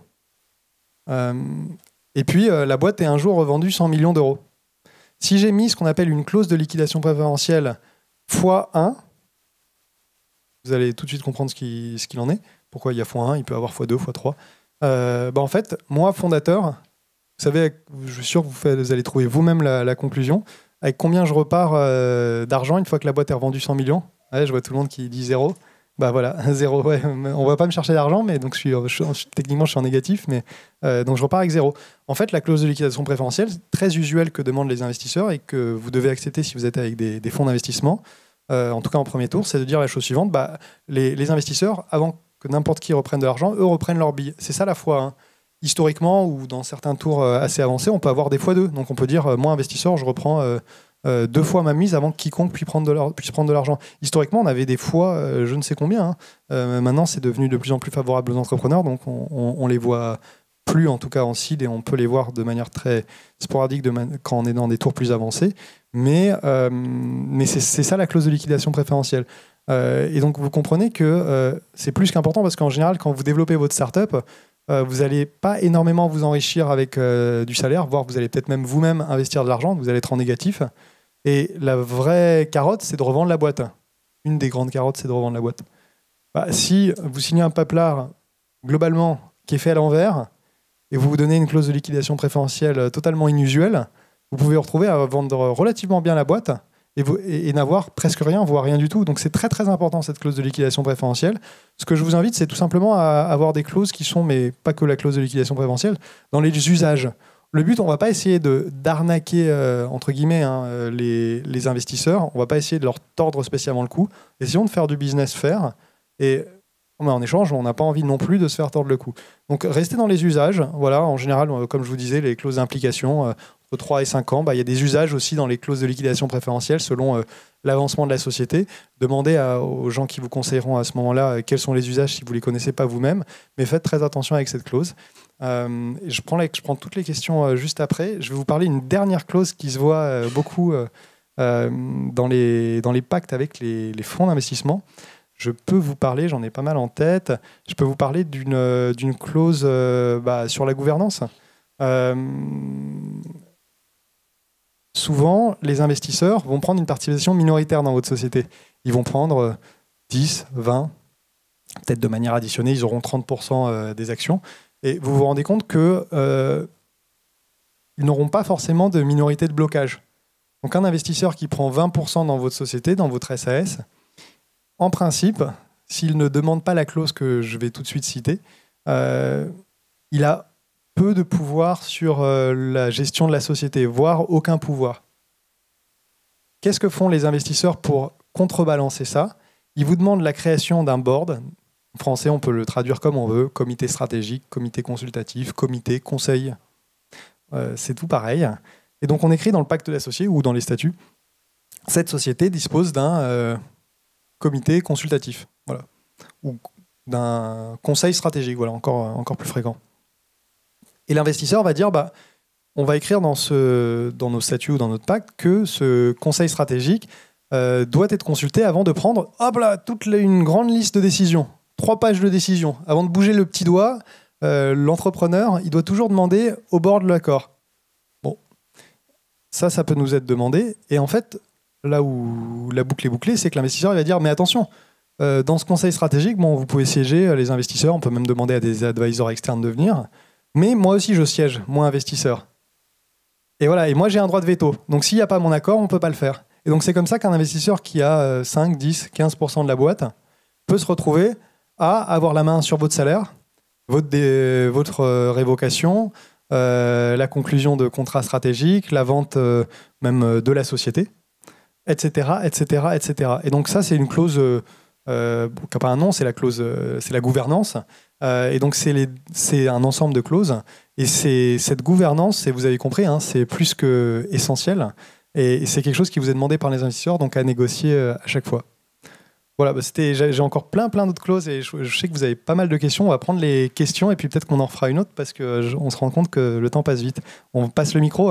Et puis, la boîte est un jour revendue 100 millions d'euros. Si j'ai mis ce qu'on appelle une clause de liquidation préférentielle x1, vous allez tout de suite comprendre ce qu'il en est. Pourquoi il y a x1, il peut y avoir x2, x3. En fait, moi, fondateur, vous savez, je suis sûr que vous allez trouver vous-même la conclusion. Avec combien je repars d'argent une fois que la boîte est revendue 100 millions? Ouais, je vois tout le monde qui dit 0. Voilà, 0. Ouais, on ne va pas me chercher d'argent, mais donc techniquement, je suis en négatif, mais donc je repars avec 0. En fait, la clause de liquidation préférentielle, très usuelle que demandent les investisseurs et que vous devez accepter si vous êtes avec des fonds d'investissement, en tout cas en premier tour, c'est de dire la chose suivante. Les investisseurs, avant que n'importe qui reprenne de l'argent, eux reprennent leur bille. C'est ça la foi. Hein. Historiquement, ou dans certains tours assez avancés, on peut avoir des x2. Donc on peut dire, moi investisseur, je reprends 2 fois ma mise avant que quiconque puisse prendre de l'argent. Historiquement, on avait des fois, je ne sais combien. Maintenant, c'est devenu de plus en plus favorable aux entrepreneurs, donc on les voit plus, en tout cas en seed, et on peut les voir de manière très sporadique quand on est dans des tours plus avancés. Mais c'est ça la clause de liquidation préférentielle. Et donc, vous comprenez que c'est plus qu'important parce qu'en général, quand vous développez votre startup, vous n'allez pas énormément vous enrichir avec du salaire, voire vous allez peut-être même vous-même investir de l'argent, vous allez être en négatif. Et la vraie carotte, c'est de revendre la boîte. Une des grandes carottes, c'est de revendre la boîte. Si vous signez un paplard, globalement, qui est fait à l'envers, et vous vous donnez une clause de liquidation préférentielle totalement inusuelle, vous pouvez vous retrouver à vendre relativement bien la boîte et n'avoir presque rien, voire rien du tout. Donc c'est très très important cette clause de liquidation préférentielle. Ce que je vous invite, c'est tout simplement à avoir des clauses qui sont, mais pas que la clause de liquidation préférentielle, dans les usages. Le but, on ne va pas essayer d'arnaquer, entre guillemets, les investisseurs. On ne va pas essayer de leur tordre spécialement le cou. Essayons de faire du business fair. Et en échange, on n'a pas envie non plus de se faire tordre le cou. Donc, restez dans les usages. Voilà, en général, comme je vous disais, les clauses d'implication, entre 3 et 5 ans, il y a des usages aussi dans les clauses de liquidation préférentielle selon l'avancement de la société. Demandez aux gens qui vous conseilleront à ce moment-là quels sont les usages si vous ne les connaissez pas vous-même. Mais faites très attention avec cette clause. Je prends toutes les questions juste après. Je vais vous parler d'une dernière clause qui se voit beaucoup dans les pactes avec les fonds d'investissement. Je peux vous parler, j'en ai pas mal en tête, je peux vous parler d'une clause sur la gouvernance. Souvent, les investisseurs vont prendre une participation minoritaire dans votre société. Ils vont prendre 10, 20, peut-être de manière additionnée, ils auront 30% des actions. Et vous vous rendez compte qu'ils n'auront pas forcément de minorité de blocage. Donc un investisseur qui prend 20% dans votre société, dans votre SAS, en principe, s'il ne demande pas la clause que je vais tout de suite citer, il a peu de pouvoir sur la gestion de la société, voire aucun pouvoir. Qu'est-ce que font les investisseurs pour contrebalancer ça? Ils vous demandent la création d'un board. En français, on peut le traduire comme on veut, comité stratégique, comité consultatif, comité, conseil. C'est tout pareil. Et donc on écrit dans le pacte d'associés ou dans les statuts, cette société dispose d'un comité consultatif, voilà, ou d'un conseil stratégique, voilà, encore plus fréquent. Et l'investisseur va dire, on va écrire dans nos statuts ou dans notre pacte que ce conseil stratégique doit être consulté avant de prendre une grande liste de décisions. 3 pages de décision. Avant de bouger le petit doigt, l'entrepreneur, il doit toujours demander au board l'accord. Bon, ça peut nous être demandé. Et en fait, là où la boucle est bouclée, c'est que l'investisseur il va dire, mais attention, dans ce conseil stratégique, vous pouvez siéger, les investisseurs, on peut même demander à des advisors externes de venir, mais moi aussi je siège, moi investisseur. Et voilà, et moi j'ai un droit de veto. Donc s'il n'y a pas mon accord, on ne peut pas le faire. Et donc c'est comme ça qu'un investisseur qui a 5, 10, 15% de la boîte peut se retrouver à avoir la main sur votre salaire, votre révocation, la conclusion de contrats stratégiques, la vente même de la société, etc., etc., etc. Et donc ça, c'est une clause qui n'a pas un nom, c'est la clause, c'est la gouvernance. Et donc c'est un ensemble de clauses. Et cette gouvernance, vous avez compris, c'est plus que essentiel. Et c'est quelque chose qui vous est demandé par les investisseurs, donc à négocier à chaque fois. Voilà, j'ai encore plein d'autres clauses et je sais que vous avez pas mal de questions. On va prendre les questions et puis peut-être qu'on en fera une autre parce qu'on se rend compte que le temps passe vite. On passe le micro.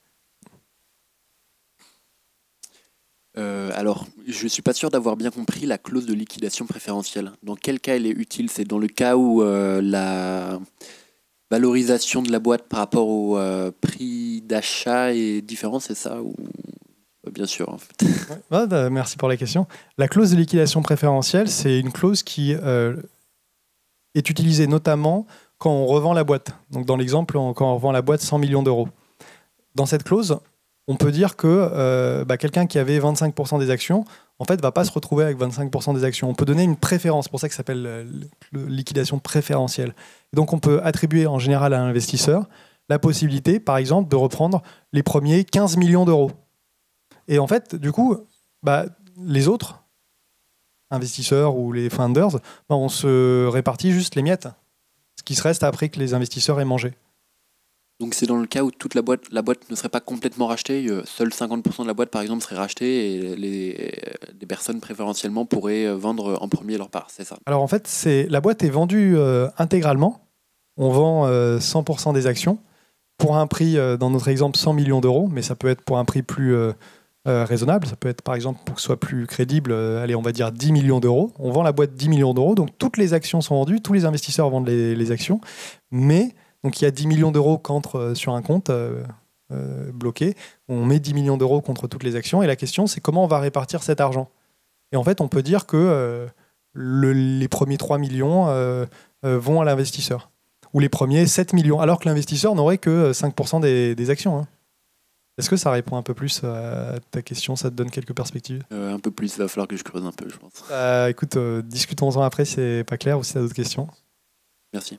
Alors, je ne suis pas sûr d'avoir bien compris la clause de liquidation préférentielle. Dans quel cas elle est utile? C'est dans le cas où la valorisation de la boîte par rapport au prix d'achat est différent, c'est ça ou... Bien sûr, en fait. Ouais, merci pour la question. La clause de liquidation préférentielle, c'est une clause qui est utilisée notamment quand on revend la boîte. Donc dans l'exemple, quand on revend la boîte 100 millions d'euros. Dans cette clause, on peut dire que quelqu'un qui avait 25% des actions, en fait, va pas se retrouver avec 25% des actions. On peut donner une préférence, c'est pour ça que ça s'appelle liquidation préférentielle. Et donc on peut attribuer en général à l'investisseur la possibilité, par exemple, de reprendre les premiers 15 millions d'euros. Et en fait, du coup, les autres investisseurs ou les founders, on se répartit juste les miettes, ce qui se reste après que les investisseurs aient mangé. Donc c'est dans le cas où toute la boîte ne serait pas complètement rachetée, seul 50% de la boîte par exemple serait rachetée et les personnes préférentiellement pourraient vendre en premier leur part, c'est ça? Alors en fait, la boîte est vendue intégralement. On vend 100% des actions pour un prix, dans notre exemple, 100 millions d'euros, mais ça peut être pour un prix plus raisonnable. Ça peut être par exemple, pour que ce soit plus crédible, allez, on va dire 10 millions d'euros. On vend la boîte 10 millions d'euros, donc toutes les actions sont vendues, tous les investisseurs vendent les actions, mais donc il y a 10 millions d'euros qu'entrent sur un compte bloqué. On met 10 millions d'euros contre toutes les actions, et la question c'est comment on va répartir cet argent. Et en fait, on peut dire que les premiers 3 millions vont à l'investisseur. Ou les premiers 7 millions, alors que l'investisseur n'aurait que 5% des actions. Hein. Est-ce que ça répond un peu plus à ta question? Ça te donne quelques perspectives? Un peu plus, il va falloir que je creuse un peu, je pense. Écoute, discutons-en après si c'est pas clair ou si tu as d'autres questions. Merci.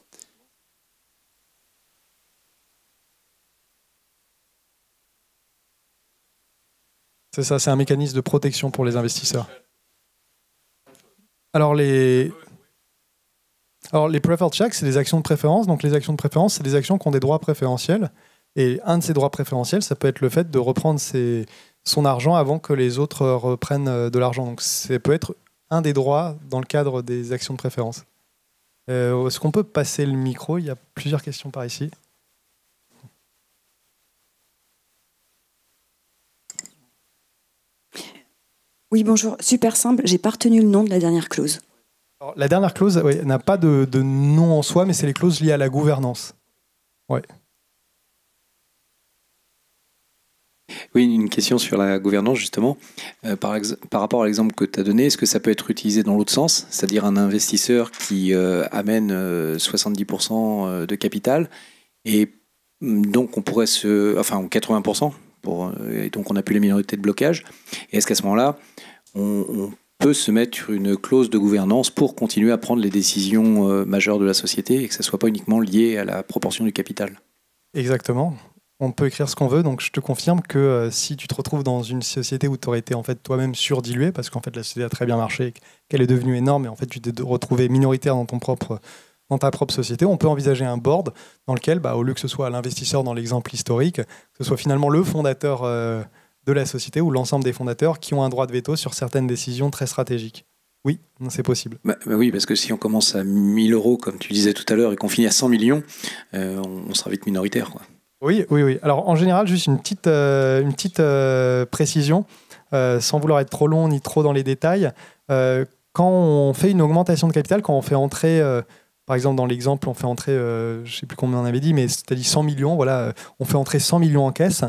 C'est ça, c'est un mécanisme de protection pour les investisseurs. Alors les preferred shares, c'est des actions de préférence. Donc les actions de préférence, c'est des actions qui ont des droits préférentiels. Et un de ces droits préférentiels, ça peut être le fait de reprendre son argent avant que les autres reprennent de l'argent. Donc ça peut être un des droits dans le cadre des actions de préférence. Est-ce qu'on peut passer le micro? Il y a plusieurs questions par ici. Oui, bonjour. Super simple, j'ai pas retenu le nom de la dernière clause. Alors, la dernière clause n'a pas de nom en soi, mais c'est les clauses liées à la gouvernance. Ouais. Oui, une question sur la gouvernance, justement. Par rapport à l'exemple que tu as donné, est-ce que ça peut être utilisé dans l'autre sens? C'est-à-dire un investisseur qui amène 70% de capital, et donc on pourrait ou 80%, et donc on n'a plus les minorités de blocage. Et est-ce qu'à ce moment-là, on peut se mettre une clause de gouvernance pour continuer à prendre les décisions majeures de la société et que ça ne soit pas uniquement lié à la proportion du capital? Exactement. On peut écrire ce qu'on veut, donc je te confirme que si tu te retrouves dans une société où tu aurais été en fait toi-même surdilué, parce qu'en fait la société a très bien marché, qu'elle est devenue énorme, et en fait tu t'es retrouvé minoritaire dans ta propre société, on peut envisager un board dans lequel, au lieu que ce soit l'investisseur dans l'exemple historique, que ce soit finalement le fondateur de la société ou l'ensemble des fondateurs qui ont un droit de veto sur certaines décisions très stratégiques. Oui, c'est possible. Oui, parce que si on commence à 1000 euros, comme tu disais tout à l'heure, et qu'on finit à 100 millions, on sera vite minoritaire, quoi. Oui. Alors en général, juste une petite précision, sans vouloir être trop long ni trop dans les détails. Quand on fait une augmentation de capital, quand on fait entrer, par exemple dans l'exemple, on fait entrer, je ne sais plus combien on avait dit, mais c'est-à-dire 100 millions, voilà, on fait entrer 100 millions en caisse.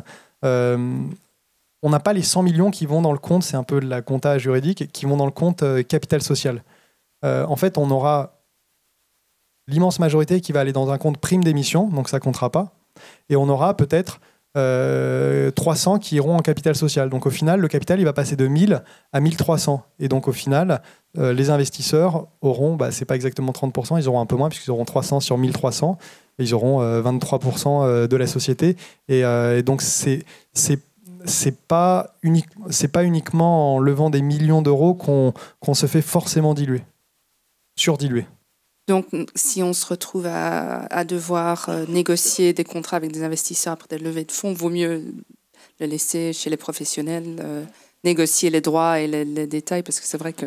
On n'a pas les 100 millions qui vont dans le compte, c'est un peu de la compta juridique, qui vont dans le compte capital social. En fait, on aura l'immense majorité qui va aller dans un compte prime d'émission, donc ça ne comptera pas. Et on aura peut-être 300 qui iront en capital social. Donc au final, le capital il va passer de 1000 à 1300. Et donc au final, les investisseurs auront, c'est pas exactement 30%, ils auront un peu moins puisqu'ils auront 300 sur 1300. Et ils auront 23% de la société. Et donc c'est pas uniquement en levant des millions d'euros qu'on se fait forcément diluer, surdiluer. Donc, si on se retrouve à devoir négocier des contrats avec des investisseurs après des levées de fonds, vaut mieux le laisser chez les professionnels, négocier les droits et les détails, parce que c'est vrai que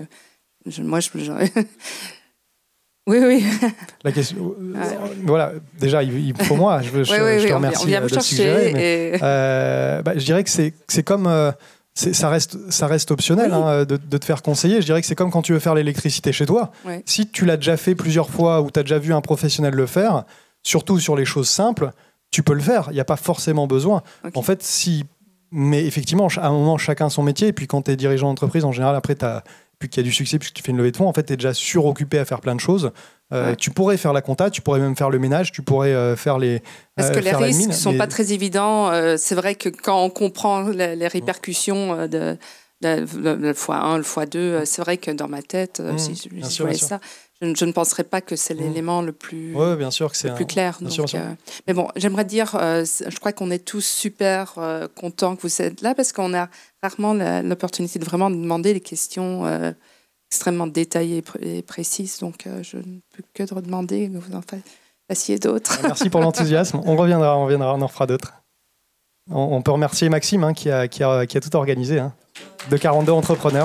Oui. La question, voilà, déjà, il faut moi, je te remercie on vient vous de le suggérer, mais, je dirais que c'est comme... ça reste optionnel de te faire conseiller. Je dirais que c'est comme quand tu veux faire l'électricité chez toi. Ouais. Si tu l'as déjà fait plusieurs fois ou tu as déjà vu un professionnel le faire, surtout sur les choses simples, tu peux le faire. Il n'y a pas forcément besoin. Okay. En fait, mais effectivement, à un moment, chacun son métier. Et puis quand tu es dirigeant d'entreprise, en général, après, puis qu'il y a du succès, puisque tu fais une levée de fonds, en fait, tu es déjà suroccupé à faire plein de choses. Ouais. Tu pourrais faire la compta, tu pourrais même faire le ménage, tu pourrais faire les... Parce que les risques ne sont pas très évidents. C'est vrai que quand on comprend les répercussions de le x1, le x2, c'est vrai que dans ma tête, si je voyais ça, je ne penserais pas que c'est l'élément le plus, bien sûr que c'est le plus clair. Bien donc, sûr. Mais bon, j'aimerais dire, je crois qu'on est tous super contents que vous êtes là parce qu'on a rarement l'opportunité de vraiment demander des questions extrêmement détaillées et précises. Donc, je ne peux que de redemander que vous en faites. fassiez d'autres. Merci pour l'enthousiasme. On reviendra, on en fera d'autres. On peut remercier Maxime qui a tout organisé, de 42 entrepreneurs.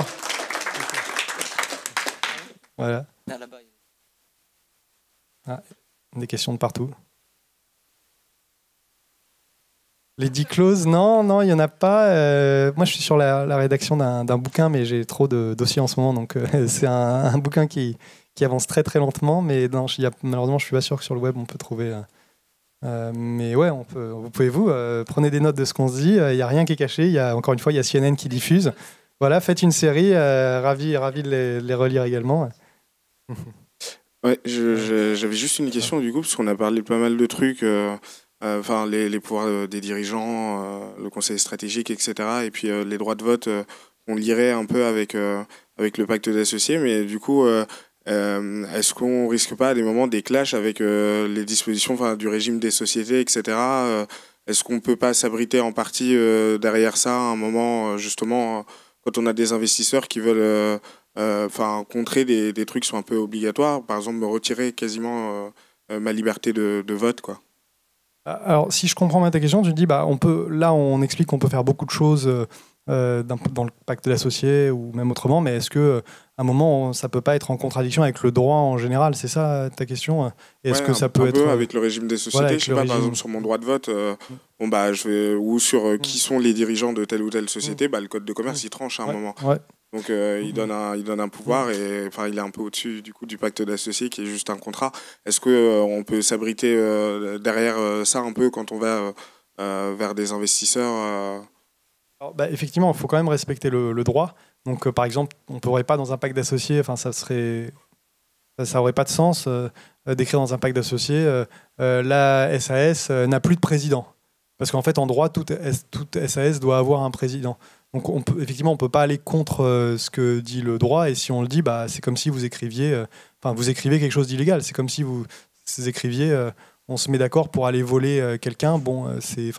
Voilà. Des questions de partout. Les 10 clauses, non, il n'y en a pas. Moi, je suis sur la rédaction d'un bouquin, mais j'ai trop de dossiers en ce moment. Donc, c'est un bouquin qui avance très, très lentement. Mais non, malheureusement, je ne suis pas sûr que sur le web, on peut trouver... mais ouais, vous pouvez prenez des notes de ce qu'on se dit. Il n'y a rien qui est caché. Encore une fois, il y a CNN qui diffuse. Voilà, faites une série. Ravi de les relire également. Ouais, j'avais juste une question du coup, parce qu'on a parlé pas mal de trucs... les pouvoirs des dirigeants, le conseil stratégique, etc. Et puis les droits de vote, on lirait un peu avec le pacte d'associés. Mais du coup, est-ce qu'on risque pas à des moments des clashs avec les dispositions du régime des sociétés, etc. Est-ce qu'on peut pas s'abriter en partie derrière ça à un moment, justement, quand on a des investisseurs qui veulent contrer des trucs qui sont un peu obligatoires, par exemple me retirer quasiment ma liberté de vote, quoi. Alors, si je comprends bien ta question, tu te dis, on explique qu'on peut faire beaucoup de choses dans le pacte d'associés ou même autrement, mais est-ce qu'à un moment, ça ne peut pas être en contradiction avec le droit en général? C'est ça ta question? Est-ce que ça peut être... avec le régime des sociétés, je sais pas, par exemple, sur mon droit de vote, ou sur qui sont les dirigeants de telle ou telle société, le code de commerce, il tranche à un moment. Ouais. Donc il donne un pouvoir et il est un peu au-dessus du pacte d'associés qui est juste un contrat. Est-ce qu'on peut s'abriter derrière ça un peu quand on va vers des investisseurs Alors, effectivement, il faut quand même respecter le droit. Donc par exemple, on ne pourrait pas dans un pacte d'associés, ça aurait pas de sens d'écrire dans un pacte d'associés la SAS n'a plus de président. Parce qu'en fait, en droit, toute SAS doit avoir un président. Donc effectivement, on ne peut pas aller contre ce que dit le droit, et si on le dit, c'est comme si vous écriviez quelque chose d'illégal. C'est comme si vous écriviez on se met d'accord pour aller voler quelqu'un. On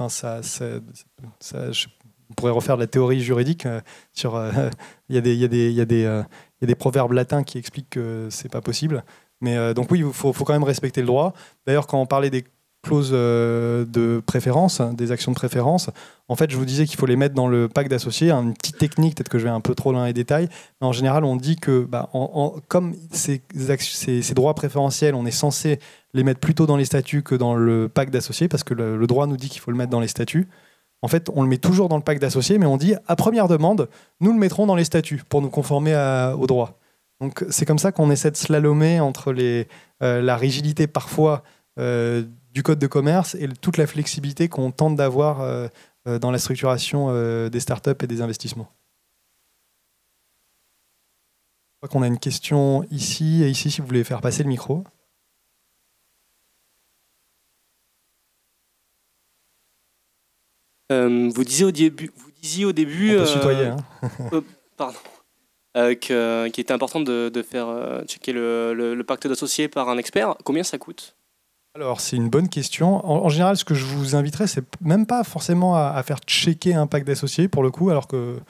pourrait refaire de la théorie juridique sur... Il y a des proverbes latins qui expliquent que c'est pas possible. Mais donc oui, il faut quand même respecter le droit. D'ailleurs, quand on parlait des clauses de préférence, des actions de préférence, en fait, je vous disais qu'il faut les mettre dans le pacte d'associés. Une petite technique, peut-être que je vais un peu trop dans les détails, mais en général, on dit que comme ces droits préférentiels, on est censé les mettre plutôt dans les statuts que dans le pacte d'associés, parce que le droit nous dit qu'il faut le mettre dans les statuts. En fait, on le met toujours dans le pacte d'associés, mais on dit, à première demande, nous le mettrons dans les statuts pour nous conformer au droit. Donc, c'est comme ça qu'on essaie de slalomer entre la rigidité parfois du code de commerce et toute la flexibilité qu'on tente d'avoir dans la structuration des startups et des investissements. Je crois qu'on a une question ici et ici, si vous voulez faire passer le micro. Vous disiez au début... On peut se tutoyer, pardon. Qu'il était important de faire checker le pacte d'associés par un expert. Combien ça coûte ? Alors, c'est une bonne question. En général, ce que je vous inviterais, c'est même pas forcément à faire checker un pacte d'associés, pour le coup, alors que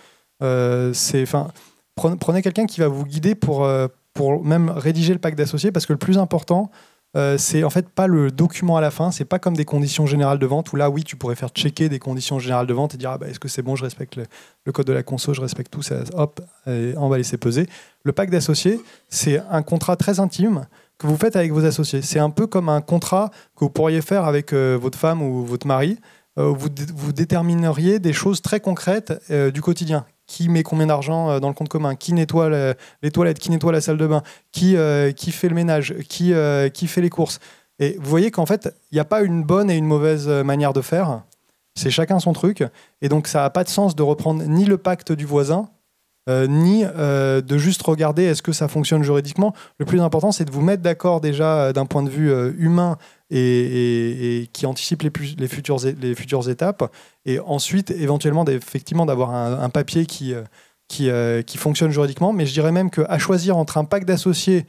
prenez quelqu'un qui va vous guider pour même rédiger le pacte d'associés, parce que le plus important, c'est en fait pas le document à la fin, c'est pas comme des conditions générales de vente où là oui tu pourrais faire checker des conditions générales de vente et dire est-ce que c'est bon, je respecte le code de la conso, je respecte tout, ça, hop, et on va laisser peser. Le pacte d'associés, c'est un contrat très intime que vous faites avec vos associés. C'est un peu comme un contrat que vous pourriez faire avec votre femme ou votre mari. Vous détermineriez des choses très concrètes du quotidien. Qui met combien d'argent dans le compte commun, qui nettoie les toilettes, qui nettoie la salle de bain, qui fait le ménage, qui fait les courses. Et vous voyez qu'en fait, il n'y a pas une bonne et une mauvaise manière de faire. C'est chacun son truc. Et donc, ça n'a pas de sens de reprendre ni le pacte du voisin, ni de juste regarder est-ce que ça fonctionne juridiquement. Le plus important, c'est de vous mettre d'accord déjà d'un point de vue humain et qui anticipe les futures étapes. Et ensuite, éventuellement, effectivement, d'avoir un papier qui fonctionne juridiquement. Mais je dirais même qu'à choisir entre un pacte d'associés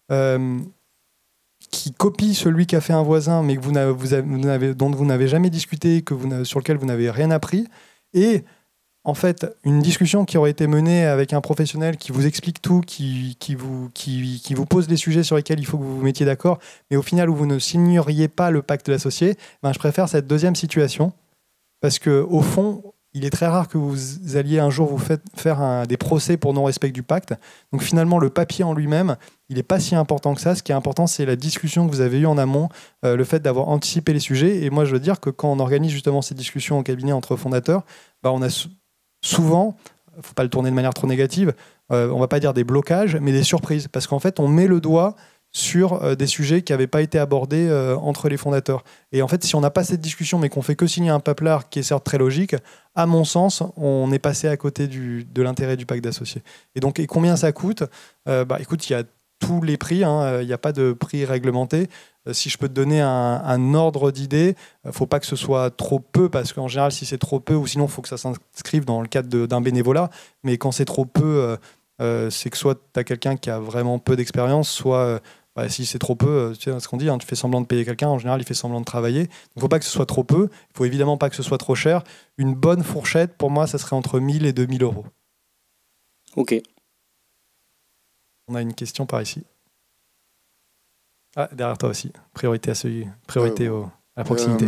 qui copie celui qu'a fait un voisin, mais dont vous n'avez jamais discuté, sur lequel vous n'avez rien appris, et en fait, une discussion qui aurait été menée avec un professionnel qui vous explique tout, qui vous pose les sujets sur lesquels il faut que vous vous mettiez d'accord, mais au final où vous ne signeriez pas le pacte de l'associé, je préfère cette deuxième situation, parce qu'au fond, il est très rare que vous alliez un jour vous faire des procès pour non-respect du pacte. Donc finalement, le papier en lui-même, il n'est pas si important que ça. Ce qui est important, c'est la discussion que vous avez eue en amont, le fait d'avoir anticipé les sujets. Et moi, je veux dire que quand on organise justement ces discussions au cabinet entre fondateurs, on a souvent, il ne faut pas le tourner de manière trop négative, on ne va pas dire des blocages, mais des surprises. Parce qu'en fait, on met le doigt sur des sujets qui n'avaient pas été abordés entre les fondateurs. Et en fait, si on n'a pas cette discussion, mais qu'on fait que signer un paplard qui est certes très logique, à mon sens, on est passé à côté de l'intérêt du pacte d'associés. Et donc, combien ça coûte ? Écoute, il y a tous les prix, il n'y a pas de prix réglementé. Si je peux te donner un ordre d'idée, il ne faut pas que ce soit trop peu, parce qu'en général, si c'est trop peu, ou sinon, il faut que ça s'inscrive dans le cadre d'un bénévolat. Mais quand c'est trop peu, c'est que soit tu as quelqu'un qui a vraiment peu d'expérience, soit... si c'est trop peu, tu sais ce qu'on dit, tu fais semblant de payer quelqu'un, en général il fait semblant de travailler. Il ne faut pas que ce soit trop peu, il ne faut évidemment pas que ce soit trop cher. Une bonne fourchette, pour moi, ça serait entre 1 000 et 2 000 euros. Ok. On a une question par ici. Ah, derrière toi aussi. Priorité à la proximité.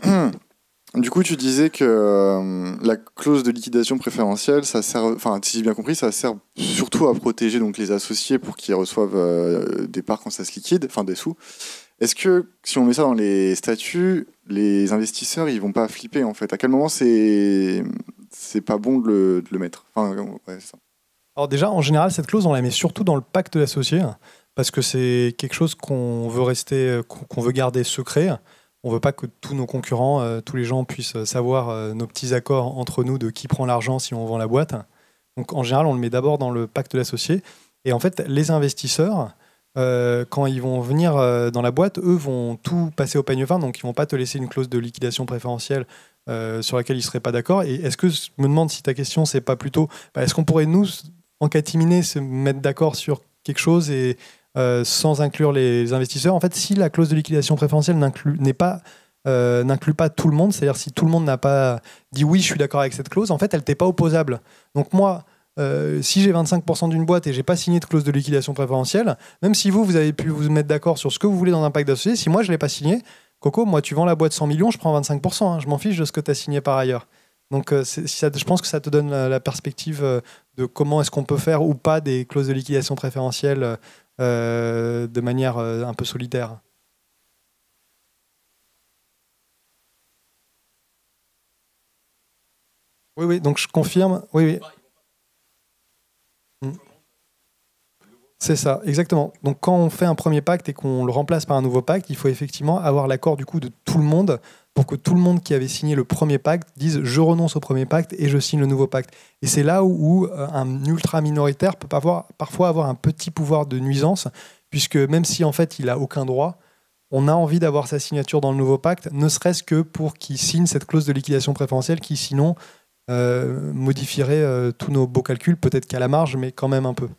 Du coup, tu disais que la clause de liquidation préférentielle, ça sert, enfin, si j'ai bien compris, ça sert surtout à protéger donc les associés pour qu'ils reçoivent des parts quand ça se liquide, enfin des sous. Est-ce que si on met ça dans les statuts, les investisseurs ils vont pas flipper en fait ? À quel moment c'est pas bon de le mettre ? Enfin, ouais, c'est ça. Alors déjà, en général, cette clause, on la met surtout dans le pacte de l'associé, parce que c'est quelque chose qu'on veut garder secret. On ne veut pas que tous nos concurrents, tous les gens puissent savoir nos petits accords entre nous de qui prend l'argent si on vend la boîte. Donc en général, on le met d'abord dans le pacte de l'associé. Et en fait, les investisseurs, quand ils vont venir dans la boîte, eux vont tout passer au peigne fin. Donc ils ne vont pas te laisser une clause de liquidation préférentielle sur laquelle ils ne seraient pas d'accord. Et est-ce que, je me demande si ta question, c'est pas plutôt, est-ce qu'on pourrait nous, en catiminer, se mettre d'accord sur quelque chose et sans inclure les investisseurs. En fait, si la clause de liquidation préférentielle n'inclut pas tout le monde, c'est-à-dire si tout le monde n'a pas dit oui, je suis d'accord avec cette clause, en fait, elle t'est pas opposable. Donc moi, si j'ai 25% d'une boîte et j'ai pas signé de clause de liquidation préférentielle, même si vous avez pu vous mettre d'accord sur ce que vous voulez dans un pacte d'associés, si moi je l'ai pas signé, Coco, moi tu vends la boîte 100 millions, je prends 25%, je m'en fiche de ce que tu as signé par ailleurs. Donc je pense que ça te donne la perspective de comment est-ce qu'on peut faire ou pas des clauses de liquidation préférentielle de manière un peu solitaire. Oui, donc je confirme. Oui. C'est ça, exactement. Donc quand on fait un premier pacte et qu'on le remplace par un nouveau pacte, il faut effectivement avoir l'accord du coup de tout le monde pour que tout le monde qui avait signé le premier pacte dise « je renonce au premier pacte et je signe le nouveau pacte ». Et c'est là où un ultra minoritaire peut parfois avoir un petit pouvoir de nuisance, puisque même si en fait il n'a aucun droit, on a envie d'avoir sa signature dans le nouveau pacte, ne serait-ce que pour qu'il signe cette clause de liquidation préférentielle qui sinon modifierait tous nos beaux calculs, peut-être qu'à la marge, mais quand même un peu.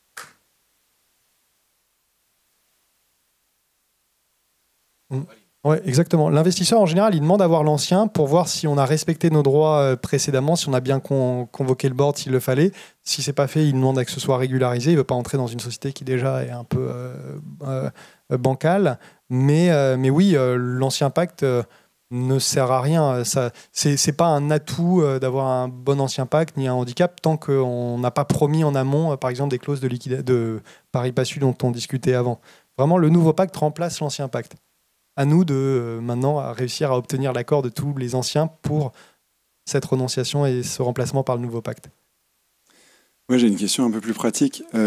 Ouais, exactement. L'investisseur, en général, il demande à voir l'ancien pour voir si on a respecté nos droits précédemment, si on a bien convoqué le board s'il le fallait. Si c'est pas fait, il demande à que ce soit régularisé. Il ne veut pas entrer dans une société qui déjà est un peu bancale. Mais oui, l'ancien pacte ne sert à rien. C'est pas un atout d'avoir un bon ancien pacte ni un handicap tant qu'on n'a pas promis en amont, par exemple, des clauses de pari passu dont on discutait avant. Vraiment, le nouveau pacte remplace l'ancien pacte. À nous de maintenant à réussir à obtenir l'accord de tous les anciens pour cette renonciation et ce remplacement par le nouveau pacte. Moi, j'ai une question un peu plus pratique, à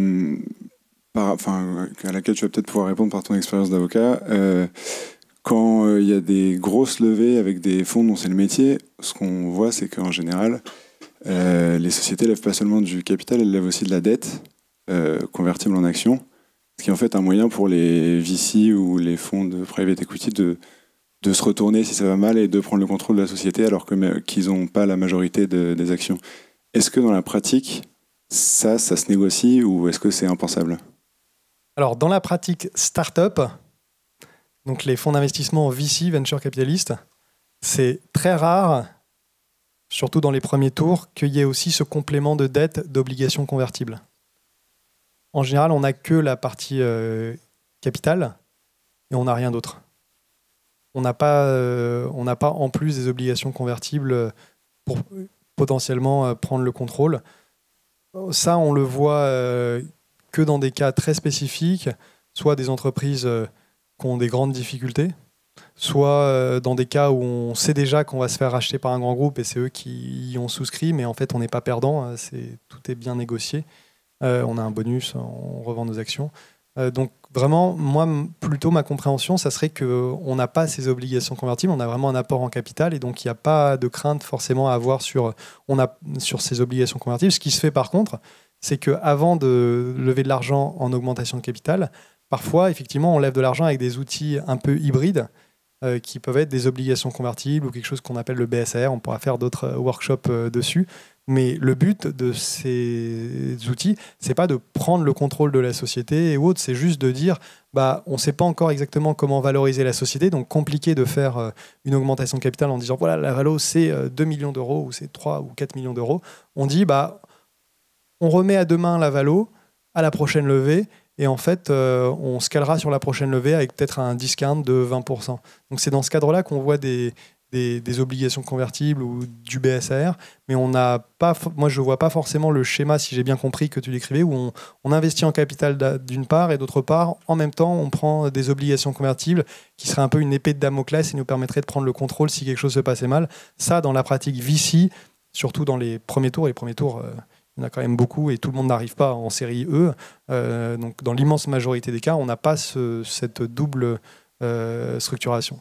laquelle tu vas peut-être pouvoir répondre par ton expérience d'avocat. Quand il y a des grosses levées avec des fonds dont c'est le métier, ce qu'on voit, c'est qu'en général, les sociétés ne lèvent pas seulement du capital, elles lèvent aussi de la dette convertible en actions. Ce qui est en fait un moyen pour les VC ou les fonds de private equity de se retourner si ça va mal et de prendre le contrôle de la société alors qu'ils n'ont pas la majorité des actions. Est-ce que dans la pratique, ça se négocie ou est-ce que c'est impensable ? Alors, dans la pratique start-up, donc les fonds d'investissement VC, venture capitaliste, c'est très rare. surtout dans les premiers tours, qu'il y ait aussi ce complément de dette d'obligations convertibles. En général, on n'a que la partie capital et on n'a rien d'autre. On n'a pas en plus des obligations convertibles pour potentiellement prendre le contrôle. Ça, on le voit que dans des cas très spécifiques, soit des entreprises qui ont des grandes difficultés, soit dans des cas où on sait déjà qu'on va se faire racheter par un grand groupe et c'est eux qui y ont souscrit, mais en fait on n'est pas perdant, tout est bien négocié. On a un bonus, on revend nos actions. Donc vraiment, moi, plutôt ma compréhension, ça serait qu'on n'a pas ces obligations convertibles, on a vraiment un apport en capital et donc il n'y a pas de crainte forcément à avoir sur ces obligations convertibles. Ce qui se fait par contre, c'est qu'avant de lever de l'argent en augmentation de capital, parfois, effectivement, on lève de l'argent avec des outils un peu hybrides qui peuvent être des obligations convertibles ou quelque chose qu'on appelle le BSR. On pourra faire d'autres workshops dessus. Mais le but de ces outils, c'est pas de prendre le contrôle de la société et autres, c'est juste de dire on ne sait pas encore exactement comment valoriser la société, donc compliqué de faire une augmentation de capital en disant voilà, la valo c'est 2 millions d'euros ou c'est 3 ou 4 millions d'euros. On dit on remet à demain la valo à la prochaine levée et en fait on se calera sur la prochaine levée avec peut-être un discount de 20%. Donc c'est dans ce cadre-là qu'on voit des obligations convertibles ou du BSR, mais moi je ne vois pas forcément le schéma, si j'ai bien compris que tu décrivais, où on investit en capital d'une part et d'autre part, en même temps, on prend des obligations convertibles qui seraient un peu une épée de Damoclès et nous permettraient de prendre le contrôle si quelque chose se passait mal. Ça, dans la pratique VC, surtout dans les premiers tours, il y en a quand même beaucoup et tout le monde n'arrive pas en série E. Donc dans l'immense majorité des cas, on n'a pas cette double structuration.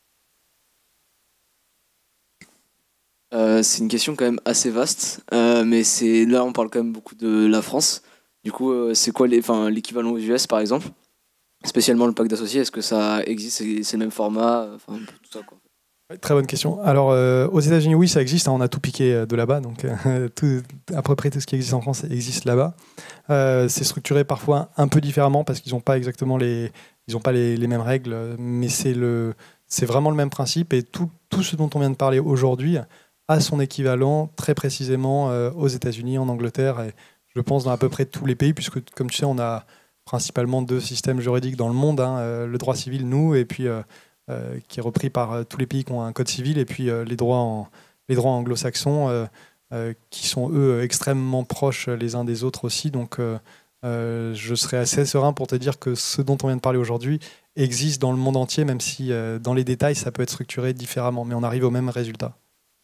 C'est une question quand même assez vaste, mais là on parle quand même beaucoup de la France. Du coup, c'est quoi l'équivalent aux US par exemple? Spécialement le pacte d'associés, est-ce que ça existe, c'est le même format, tout ça quoi. Très bonne question. Alors aux États-Unis, oui, ça existe, on a tout piqué de là-bas, donc à peu près tout ce qui existe en France existe là-bas. C'est structuré parfois un peu différemment parce qu'ils n'ont pas exactement les mêmes règles, mais c'est vraiment le même principe et tout ce dont on vient de parler aujourd'hui a son équivalent très précisément aux États-Unis, en Angleterre et je pense dans à peu près tous les pays, puisque comme tu sais, on a principalement 2 systèmes juridiques dans le monde, le droit civil, nous, et puis qui est repris par tous les pays qui ont un code civil, et puis les droits anglo-saxons qui sont eux extrêmement proches les uns des autres aussi. Donc je serais assez serein pour te dire que ce dont on vient de parler aujourd'hui existe dans le monde entier, même si dans les détails ça peut être structuré différemment, mais on arrive au même résultat.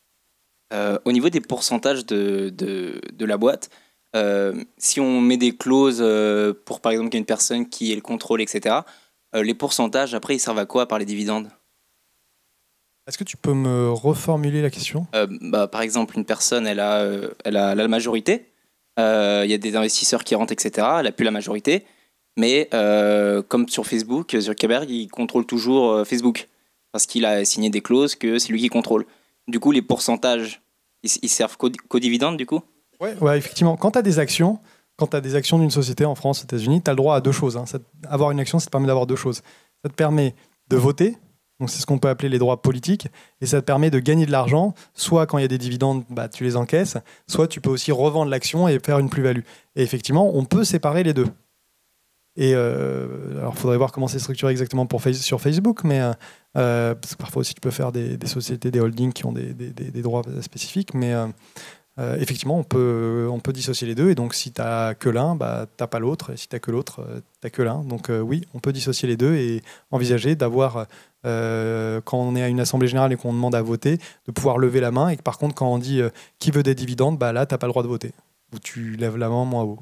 Au niveau des pourcentages de la boîte, si on met des clauses pour par exemple qu'il y a une personne qui ait le contrôle, etc., les pourcentages, après, ils servent à quoi par les dividendes? Est-ce que tu peux me reformuler la question? Par exemple, une personne, elle a la majorité, il y a des investisseurs qui rentrent, etc., elle n'a plus la majorité, mais comme sur Facebook, Zuckerberg, il contrôle toujours Facebook, parce qu'il a signé des clauses que c'est lui qui contrôle. Du coup, les pourcentages, ils servent qu'aux dividendes, du coup? Ouais, effectivement. Quand tu as des actions d'une société en France, aux États-Unis, tu as le droit à 2 choses. Avoir une action, ça te permet d'avoir 2 choses. Ça te permet de voter, donc c'est ce qu'on peut appeler les droits politiques, et ça te permet de gagner de l'argent, soit quand il y a des dividendes, tu les encaisses, soit tu peux aussi revendre l'action et faire une plus-value. Et effectivement, on peut séparer les deux. Et alors, il faudrait voir comment c'est structuré exactement sur Facebook, mais parce que parfois aussi tu peux faire des sociétés, des holdings qui ont des droits spécifiques, mais effectivement on peut dissocier les deux, et donc si tu n'as que l'un, tu n'as pas l'autre, et si tu n'as que l'autre, tu n'as que l'un. Donc oui, on peut dissocier les deux et envisager d'avoir, quand on est à une assemblée générale et qu'on demande à voter, de pouvoir lever la main, et que par contre quand on dit qui veut des dividendes, là tu n'as pas le droit de voter, ou tu lèves la main moins haut.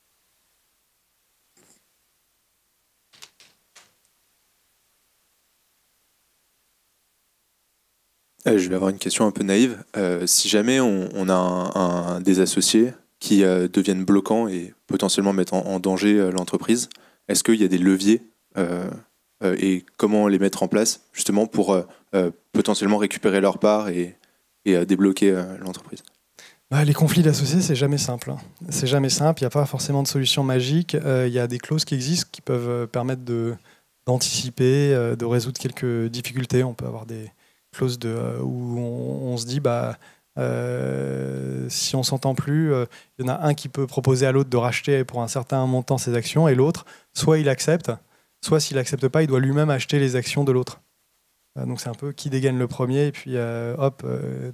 Je vais avoir une question un peu naïve. Si jamais on a des associés qui deviennent bloquants et potentiellement mettent en danger l'entreprise, est-ce qu'il y a des leviers et comment les mettre en place justement pour potentiellement récupérer leur part et débloquer l'entreprise? Les conflits d'associés, c'est jamais simple. C'est jamais simple, il n'y a pas forcément de solution magique. Il y a des clauses qui existent qui peuvent permettre d'anticiper, de résoudre quelques difficultés. On peut avoir des clause où on se dit si on s'entend plus, il y en a un qui peut proposer à l'autre de racheter pour un certain montant ses actions, et l'autre, soit il accepte, soit s'il n'accepte pas, il doit lui-même acheter les actions de l'autre. Donc c'est un peu qui dégaine le premier, et puis hop,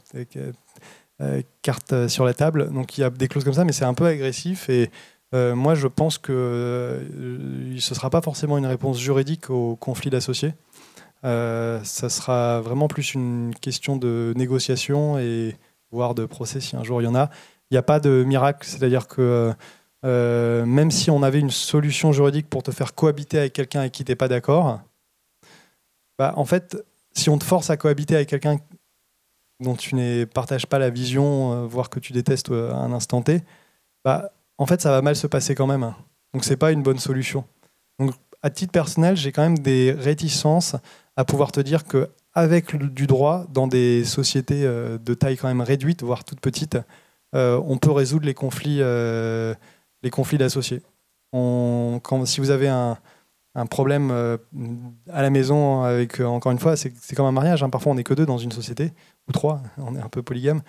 carte sur la table. Donc il y a des clauses comme ça, mais c'est un peu agressif, et moi je pense que ce ne sera pas forcément une réponse juridique au conflit d'associés. Ça sera vraiment plus une question de négociation et voire de procès si un jour il y en a. Il n'y a pas de miracle, c'est-à-dire que même si on avait une solution juridique pour te faire cohabiter avec quelqu'un avec qui tu n'es pas d'accord, bah, en fait, si on te force à cohabiter avec quelqu'un dont tu ne partages pas la vision, voire que tu détestes à un instant T, bah, en fait, ça va mal se passer quand même. Donc, ce n'est pas une bonne solution. Donc, à titre personnel, j'ai quand même des réticences à pouvoir te dire qu'avec du droit, dans des sociétés de taille quand même réduite, voire toute petite, on peut résoudre les conflits d'associés. Si vous avez un problème à la maison, avec, encore une fois, c'est comme un mariage, hein, parfois on n'est que 2 dans une société, ou 3, on est un peu polygame,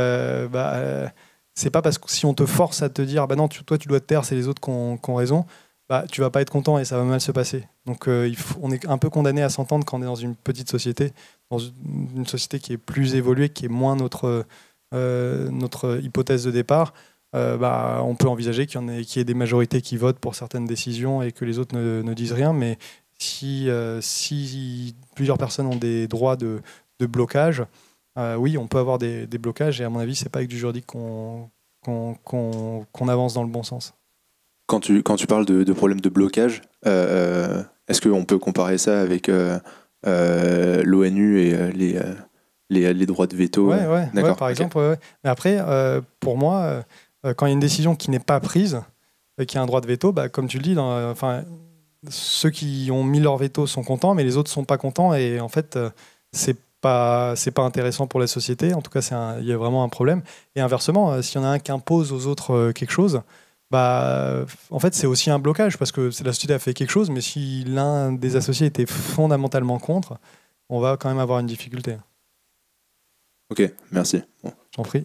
c'est pas parce que si on te force à te dire bah non, toi tu dois te taire, c'est les autres qui ont raison, bah, tu vas pas être content et ça va mal se passer. Donc on est un peu condamné à s'entendre quand on est dans une petite société, dans une société qui est plus évoluée, qui est moins notre hypothèse de départ. Bah, on peut envisager qu'il y ait des majorités qui votent pour certaines décisions et que les autres ne disent rien, mais si plusieurs personnes ont des droits de blocage, oui, on peut avoir des blocages, et à mon avis, c'est pas avec du juridique qu'on avance dans le bon sens. Quand tu parles de problèmes de blocage, est-ce qu'on peut comparer ça avec l'ONU et les droits de veto? Ouais, par exemple. Ouais. Mais après, pour moi, quand il y a une décision qui n'est pas prise, qui a un droit de veto, bah, comme tu le dis, ceux qui ont mis leur veto sont contents, mais les autres ne sont pas contents, et en fait, c'est pas intéressant pour la société. En tout cas, il y a vraiment un problème. Et inversement, s'il y en a un qui impose aux autres quelque chose, bah, en fait, c'est aussi un blocage, parce que la société a fait quelque chose, mais si l'un des associés était fondamentalement contre, on va quand même avoir une difficulté. Ok, merci. Bon. J'en prie.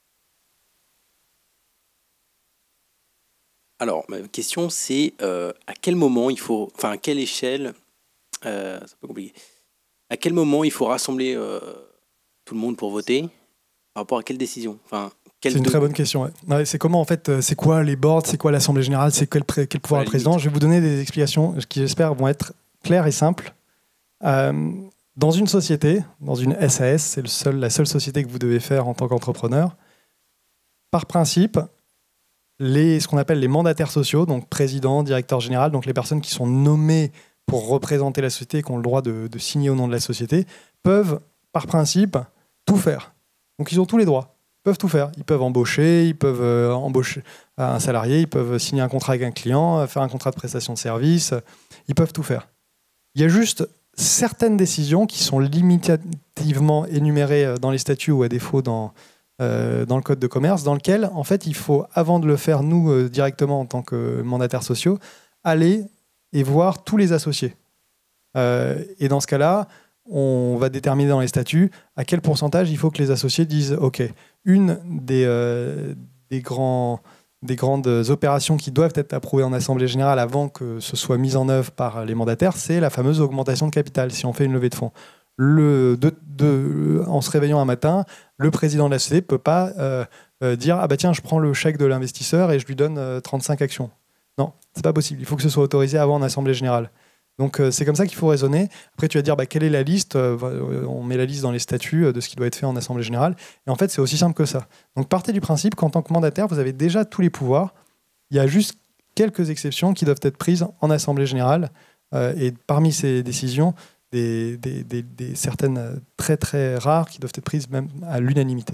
Alors, ma question, c'est à quel moment il faut, enfin, à quelle échelle, c'est un peu compliqué, à quel moment il faut rassembler tout le monde pour voter, par rapport à quelle décision, enfin, c'est une très bonne question. Ouais. C'est comment, en fait, c'est quoi les boards, c'est quoi l'Assemblée Générale, c'est quel pouvoir le président. Je vais vous donner des explications qui, j'espère, vont être claires et simples. Dans une société, dans une SAS, c'est la seule société que vous devez faire en tant qu'entrepreneur, par principe, ce qu'on appelle les mandataires sociaux, donc président, directeur général, donc les personnes qui sont nommées pour représenter la société et qui ont le droit de signer au nom de la société, peuvent, par principe, tout faire. Donc ils ont tous les droits. Ils peuvent tout faire. Ils peuvent embaucher, ils peuvent embaucher un salarié, ils peuvent signer un contrat avec un client, faire un contrat de prestation de service, ils peuvent tout faire. Il y a juste certaines décisions qui sont limitativement énumérées dans les statuts ou à défaut dans le code de commerce, dans lequel, en fait, il faut, avant de le faire, nous, directement en tant que mandataires sociaux, aller et voir tous les associés. Et dans ce cas-là, on va déterminer dans les statuts à quel pourcentage il faut que les associés disent « Ok, une des grandes opérations qui doivent être approuvées en Assemblée Générale avant que ce soit mis en œuvre par les mandataires, c'est la fameuse augmentation de capital, si on fait une levée de fonds. En se réveillant un matin, le président de la société ne peut pas dire « Ah bah tiens, je prends le chèque de l'investisseur et je lui donne 35 actions ». Non, c'est pas possible. Il faut que ce soit autorisé avant en Assemblée Générale. Donc c'est comme ça qu'il faut raisonner. Après, tu vas dire quelle est la liste. On met la liste dans les statuts de ce qui doit être fait en Assemblée Générale. Et en fait, c'est aussi simple que ça. Donc partez du principe qu'en tant que mandataire, vous avez déjà tous les pouvoirs. Il y a juste quelques exceptions qui doivent être prises en Assemblée Générale. Et parmi ces décisions, certaines très très rares qui doivent être prises même à l'unanimité.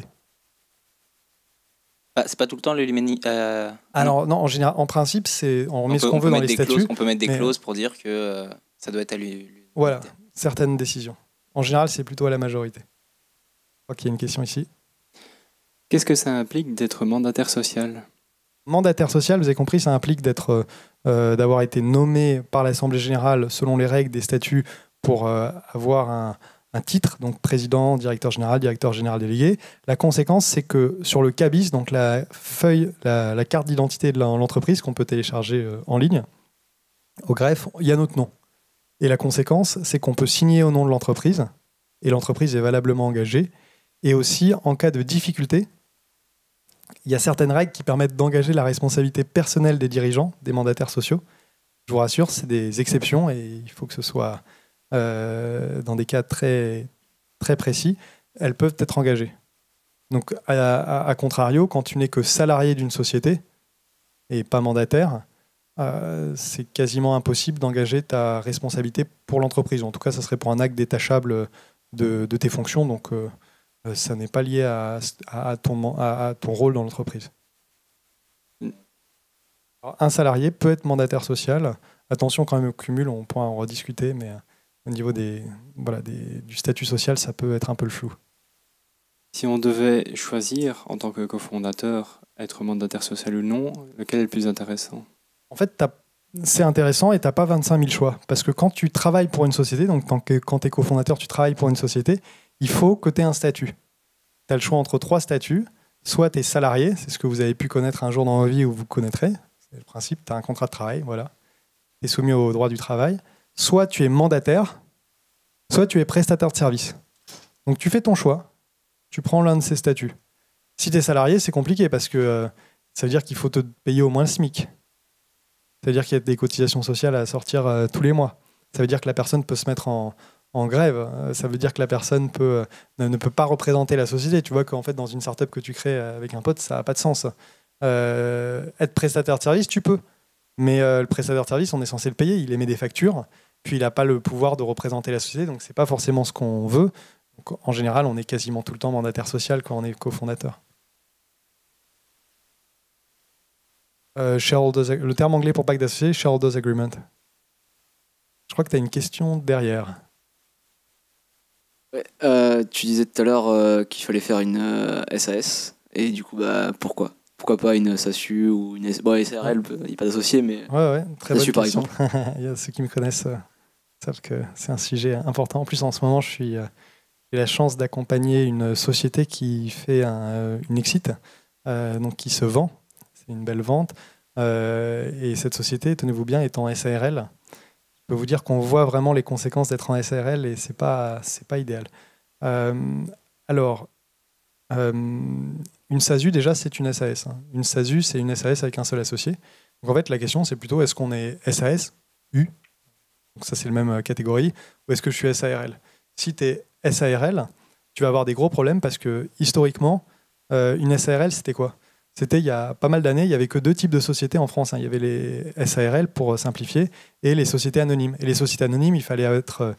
C'est pas tout le temps l'unanimité. Alors non, en principe, on met ce qu'on veut dans les statuts. On peut mettre des clauses pour dire que ça doit être à l'unanimité. Voilà, certaines décisions. En général, c'est plutôt à la majorité. Je crois qu'il y a une question ici. Qu'est-ce que ça implique d'être mandataire social ? Mandataire social, vous avez compris, ça implique d'avoir été nommé par l'Assemblée Générale selon les règles des statuts pour avoir un un titre, donc président, directeur général délégué. La conséquence, c'est que sur le CABIS, donc la feuille, la carte d'identité de l'entreprise qu'on peut télécharger en ligne, au greffe, il y a notre nom. Et la conséquence, c'est qu'on peut signer au nom de l'entreprise, et l'entreprise est valablement engagée. Et aussi, en cas de difficulté, il y a certaines règles qui permettent d'engager la responsabilité personnelle des dirigeants, des mandataires sociaux. Je vous rassure, c'est des exceptions et il faut que ce soit dans des cas très, très précis. Elles peuvent être engagées. Donc, à contrario, quand tu n'es que salarié d'une société et pas mandataire, c'est quasiment impossible d'engager ta responsabilité pour l'entreprise. En tout cas, ça serait pour un acte détachable de tes fonctions. Donc, ça n'est pas lié à ton rôle dans l'entreprise. Un salarié peut être mandataire social. Attention quand même au cumul, on pourra en rediscuter, mais au niveau du statut social, ça peut être un peu le flou. Si on devait choisir en tant que cofondateur, être mandataire social ou non, lequel est le plus intéressant? En fait, c'est intéressant et tu n'as pas 25 000 choix. Parce que quand tu travailles pour une société, donc quand tu es cofondateur, tu travailles pour une société, il faut que tu aies un statut. Tu as le choix entre 3 statuts. Soit tu es salarié, c'est ce que vous avez pu connaître un jour dans votre vie ou vous connaîtrez. C'est le principe, tu as un contrat de travail, voilà. Tu es soumis au droit du travail. Soit tu es mandataire, soit tu es prestataire de service. Donc tu fais ton choix, tu prends l'un de ces statuts. Si tu es salarié, c'est compliqué parce que ça veut dire qu'il faut te payer au moins le SMIC. Ça veut dire qu'il y a des cotisations sociales à sortir tous les mois. Ça veut dire que la personne peut se mettre en grève. Ça veut dire que la personne ne peut pas représenter la société. Tu vois qu'en fait, dans une start-up que tu crées avec un pote, ça n'a pas de sens. Être prestataire de service, tu peux. Mais le prestataire de service, on est censé le payer. Il émet des factures, puis il n'a pas le pouvoir de représenter la société. Donc, ce n'est pas forcément ce qu'on veut. Donc, en général, on est quasiment tout le temps mandataire social quand on est cofondateur. Le terme anglais pour pacte d'associés, Shareholders Agreement. Je crois que tu as une question derrière. Ouais, tu disais tout à l'heure qu'il fallait faire une SAS. Et du coup, pourquoi pas une SASU ou une SARL, il n'y a pas d'associé, mais ouais, très SASU bonne par question. exemple. Il y a ceux qui me connaissent savent que c'est un sujet important. En plus, en ce moment, j'ai la chance d'accompagner une société qui fait une exit, donc qui se vend. C'est une belle vente. Et cette société, tenez-vous bien, est en SARL. Je peux vous dire qu'on voit vraiment les conséquences d'être en SARL et c'est pas idéal. Une SASU, déjà, c'est une SAS. Une SASU, c'est une SAS avec un seul associé. Donc en fait, la question, c'est plutôt est-ce qu'on est SAS, U, donc ça c'est la même catégorie, ou est-ce que je suis SARL? Si tu es SARL, tu vas avoir des gros problèmes parce que historiquement, une SARL, c'était quoi? C'était il y a pas mal d'années, il n'y avait que 2 types de sociétés en France. Il y avait les SARL, pour simplifier, et les sociétés anonymes. Et les sociétés anonymes, il fallait être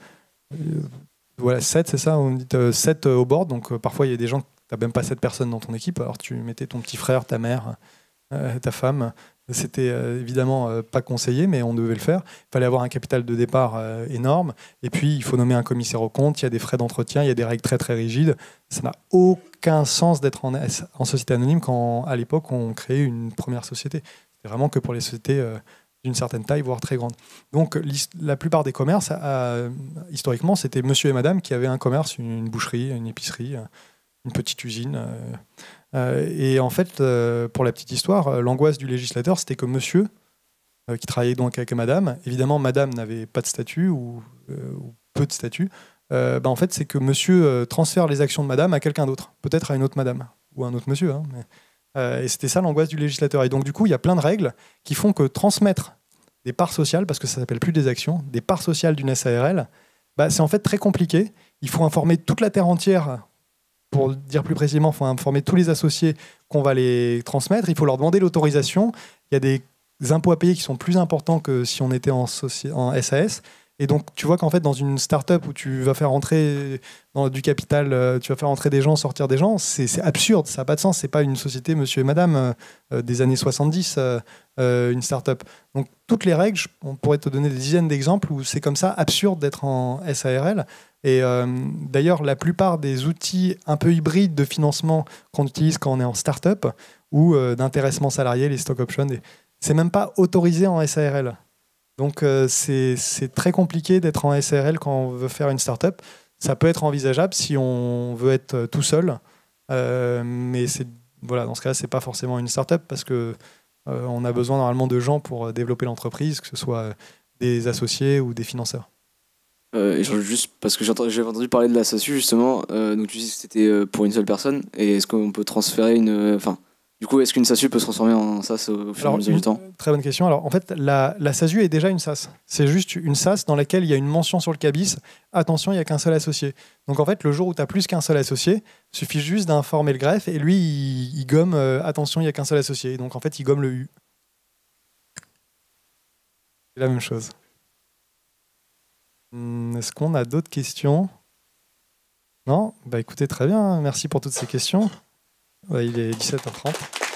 7, c'est ça? On dit 7 au board. Donc parfois, il y a des gens, tu n'as même pas 7 personnes dans ton équipe. Alors tu mettais ton petit frère, ta mère, ta femme. C'était évidemment pas conseillé, mais on devait le faire. Il fallait avoir un capital de départ énorme. Et puis, il faut nommer un commissaire aux comptes. Il y a des frais d'entretien, il y a des règles très, très rigides. Ça n'a aucun sens d'être en société anonyme quand, à l'époque, on créait une première société. C'était vraiment que pour les sociétés d'une certaine taille, voire très grande. Donc, la plupart des commerces, historiquement, c'était monsieur et madame qui avaient un commerce, une boucherie, une épicerie, une petite usine. Et en fait, pour la petite histoire, l'angoisse du législateur, c'était que monsieur, qui travaillait donc avec madame, évidemment, madame n'avait pas de statut ou peu de statut, en fait, c'est que monsieur transfère les actions de madame à quelqu'un d'autre, peut-être à une autre madame ou à un autre monsieur. Et c'était ça l'angoisse du législateur. Et donc, du coup, il y a plein de règles qui font que transmettre des parts sociales, parce que ça ne s'appelle plus des actions, des parts sociales d'une SARL, c'est en fait très compliqué. Il faut informer toute la terre entière. Pour dire plus précisément, il faut informer tous les associés qu'on va les transmettre. Il faut leur demander l'autorisation. Il y a des impôts à payer qui sont plus importants que si on était en SAS. Et donc, tu vois qu'en fait, dans une start-up où tu vas faire entrer du capital, tu vas faire entrer des gens, sortir des gens, c'est absurde, ça n'a pas de sens. Ce n'est pas une société monsieur et madame des années 70, une start-up. Donc, toutes les règles, on pourrait te donner des dizaines d'exemples où c'est comme ça absurde d'être en SARL. Et d'ailleurs, la plupart des outils un peu hybrides de financement qu'on utilise quand on est en start-up ou d'intéressement salarié, les stock options, c'est même pas autorisé en SARL. Donc c'est très compliqué d'être en SARL quand on veut faire une start-up. Ça peut être envisageable si on veut être tout seul, mais dans ce cas-là, c'est pas forcément une start-up parce que on a besoin normalement de gens pour développer l'entreprise, que ce soit des associés ou des financeurs. Juste parce que j'ai entendu parler de la SASU justement, donc tu dis que c'était pour une seule personne, et est-ce qu'on peut transférer du coup, est-ce qu'une SASU peut se transformer en SaaS au fur et à mesure du temps? Très bonne question. Alors, en fait, la SASU est déjà une SaaS. C'est juste une SaaS dans laquelle il y a une mention sur le cabis. Attention, il n'y a qu'un seul associé. Donc, en fait, le jour où tu as plus qu'un seul associé, il suffit juste d'informer le greffe et lui, il gomme attention, il n'y a qu'un seul associé. Donc, en fait, il gomme le U. C'est la même chose. Est-ce qu'on a d'autres questions? Non? Écoutez, très bien. Merci pour toutes ces questions. Il est 17h30.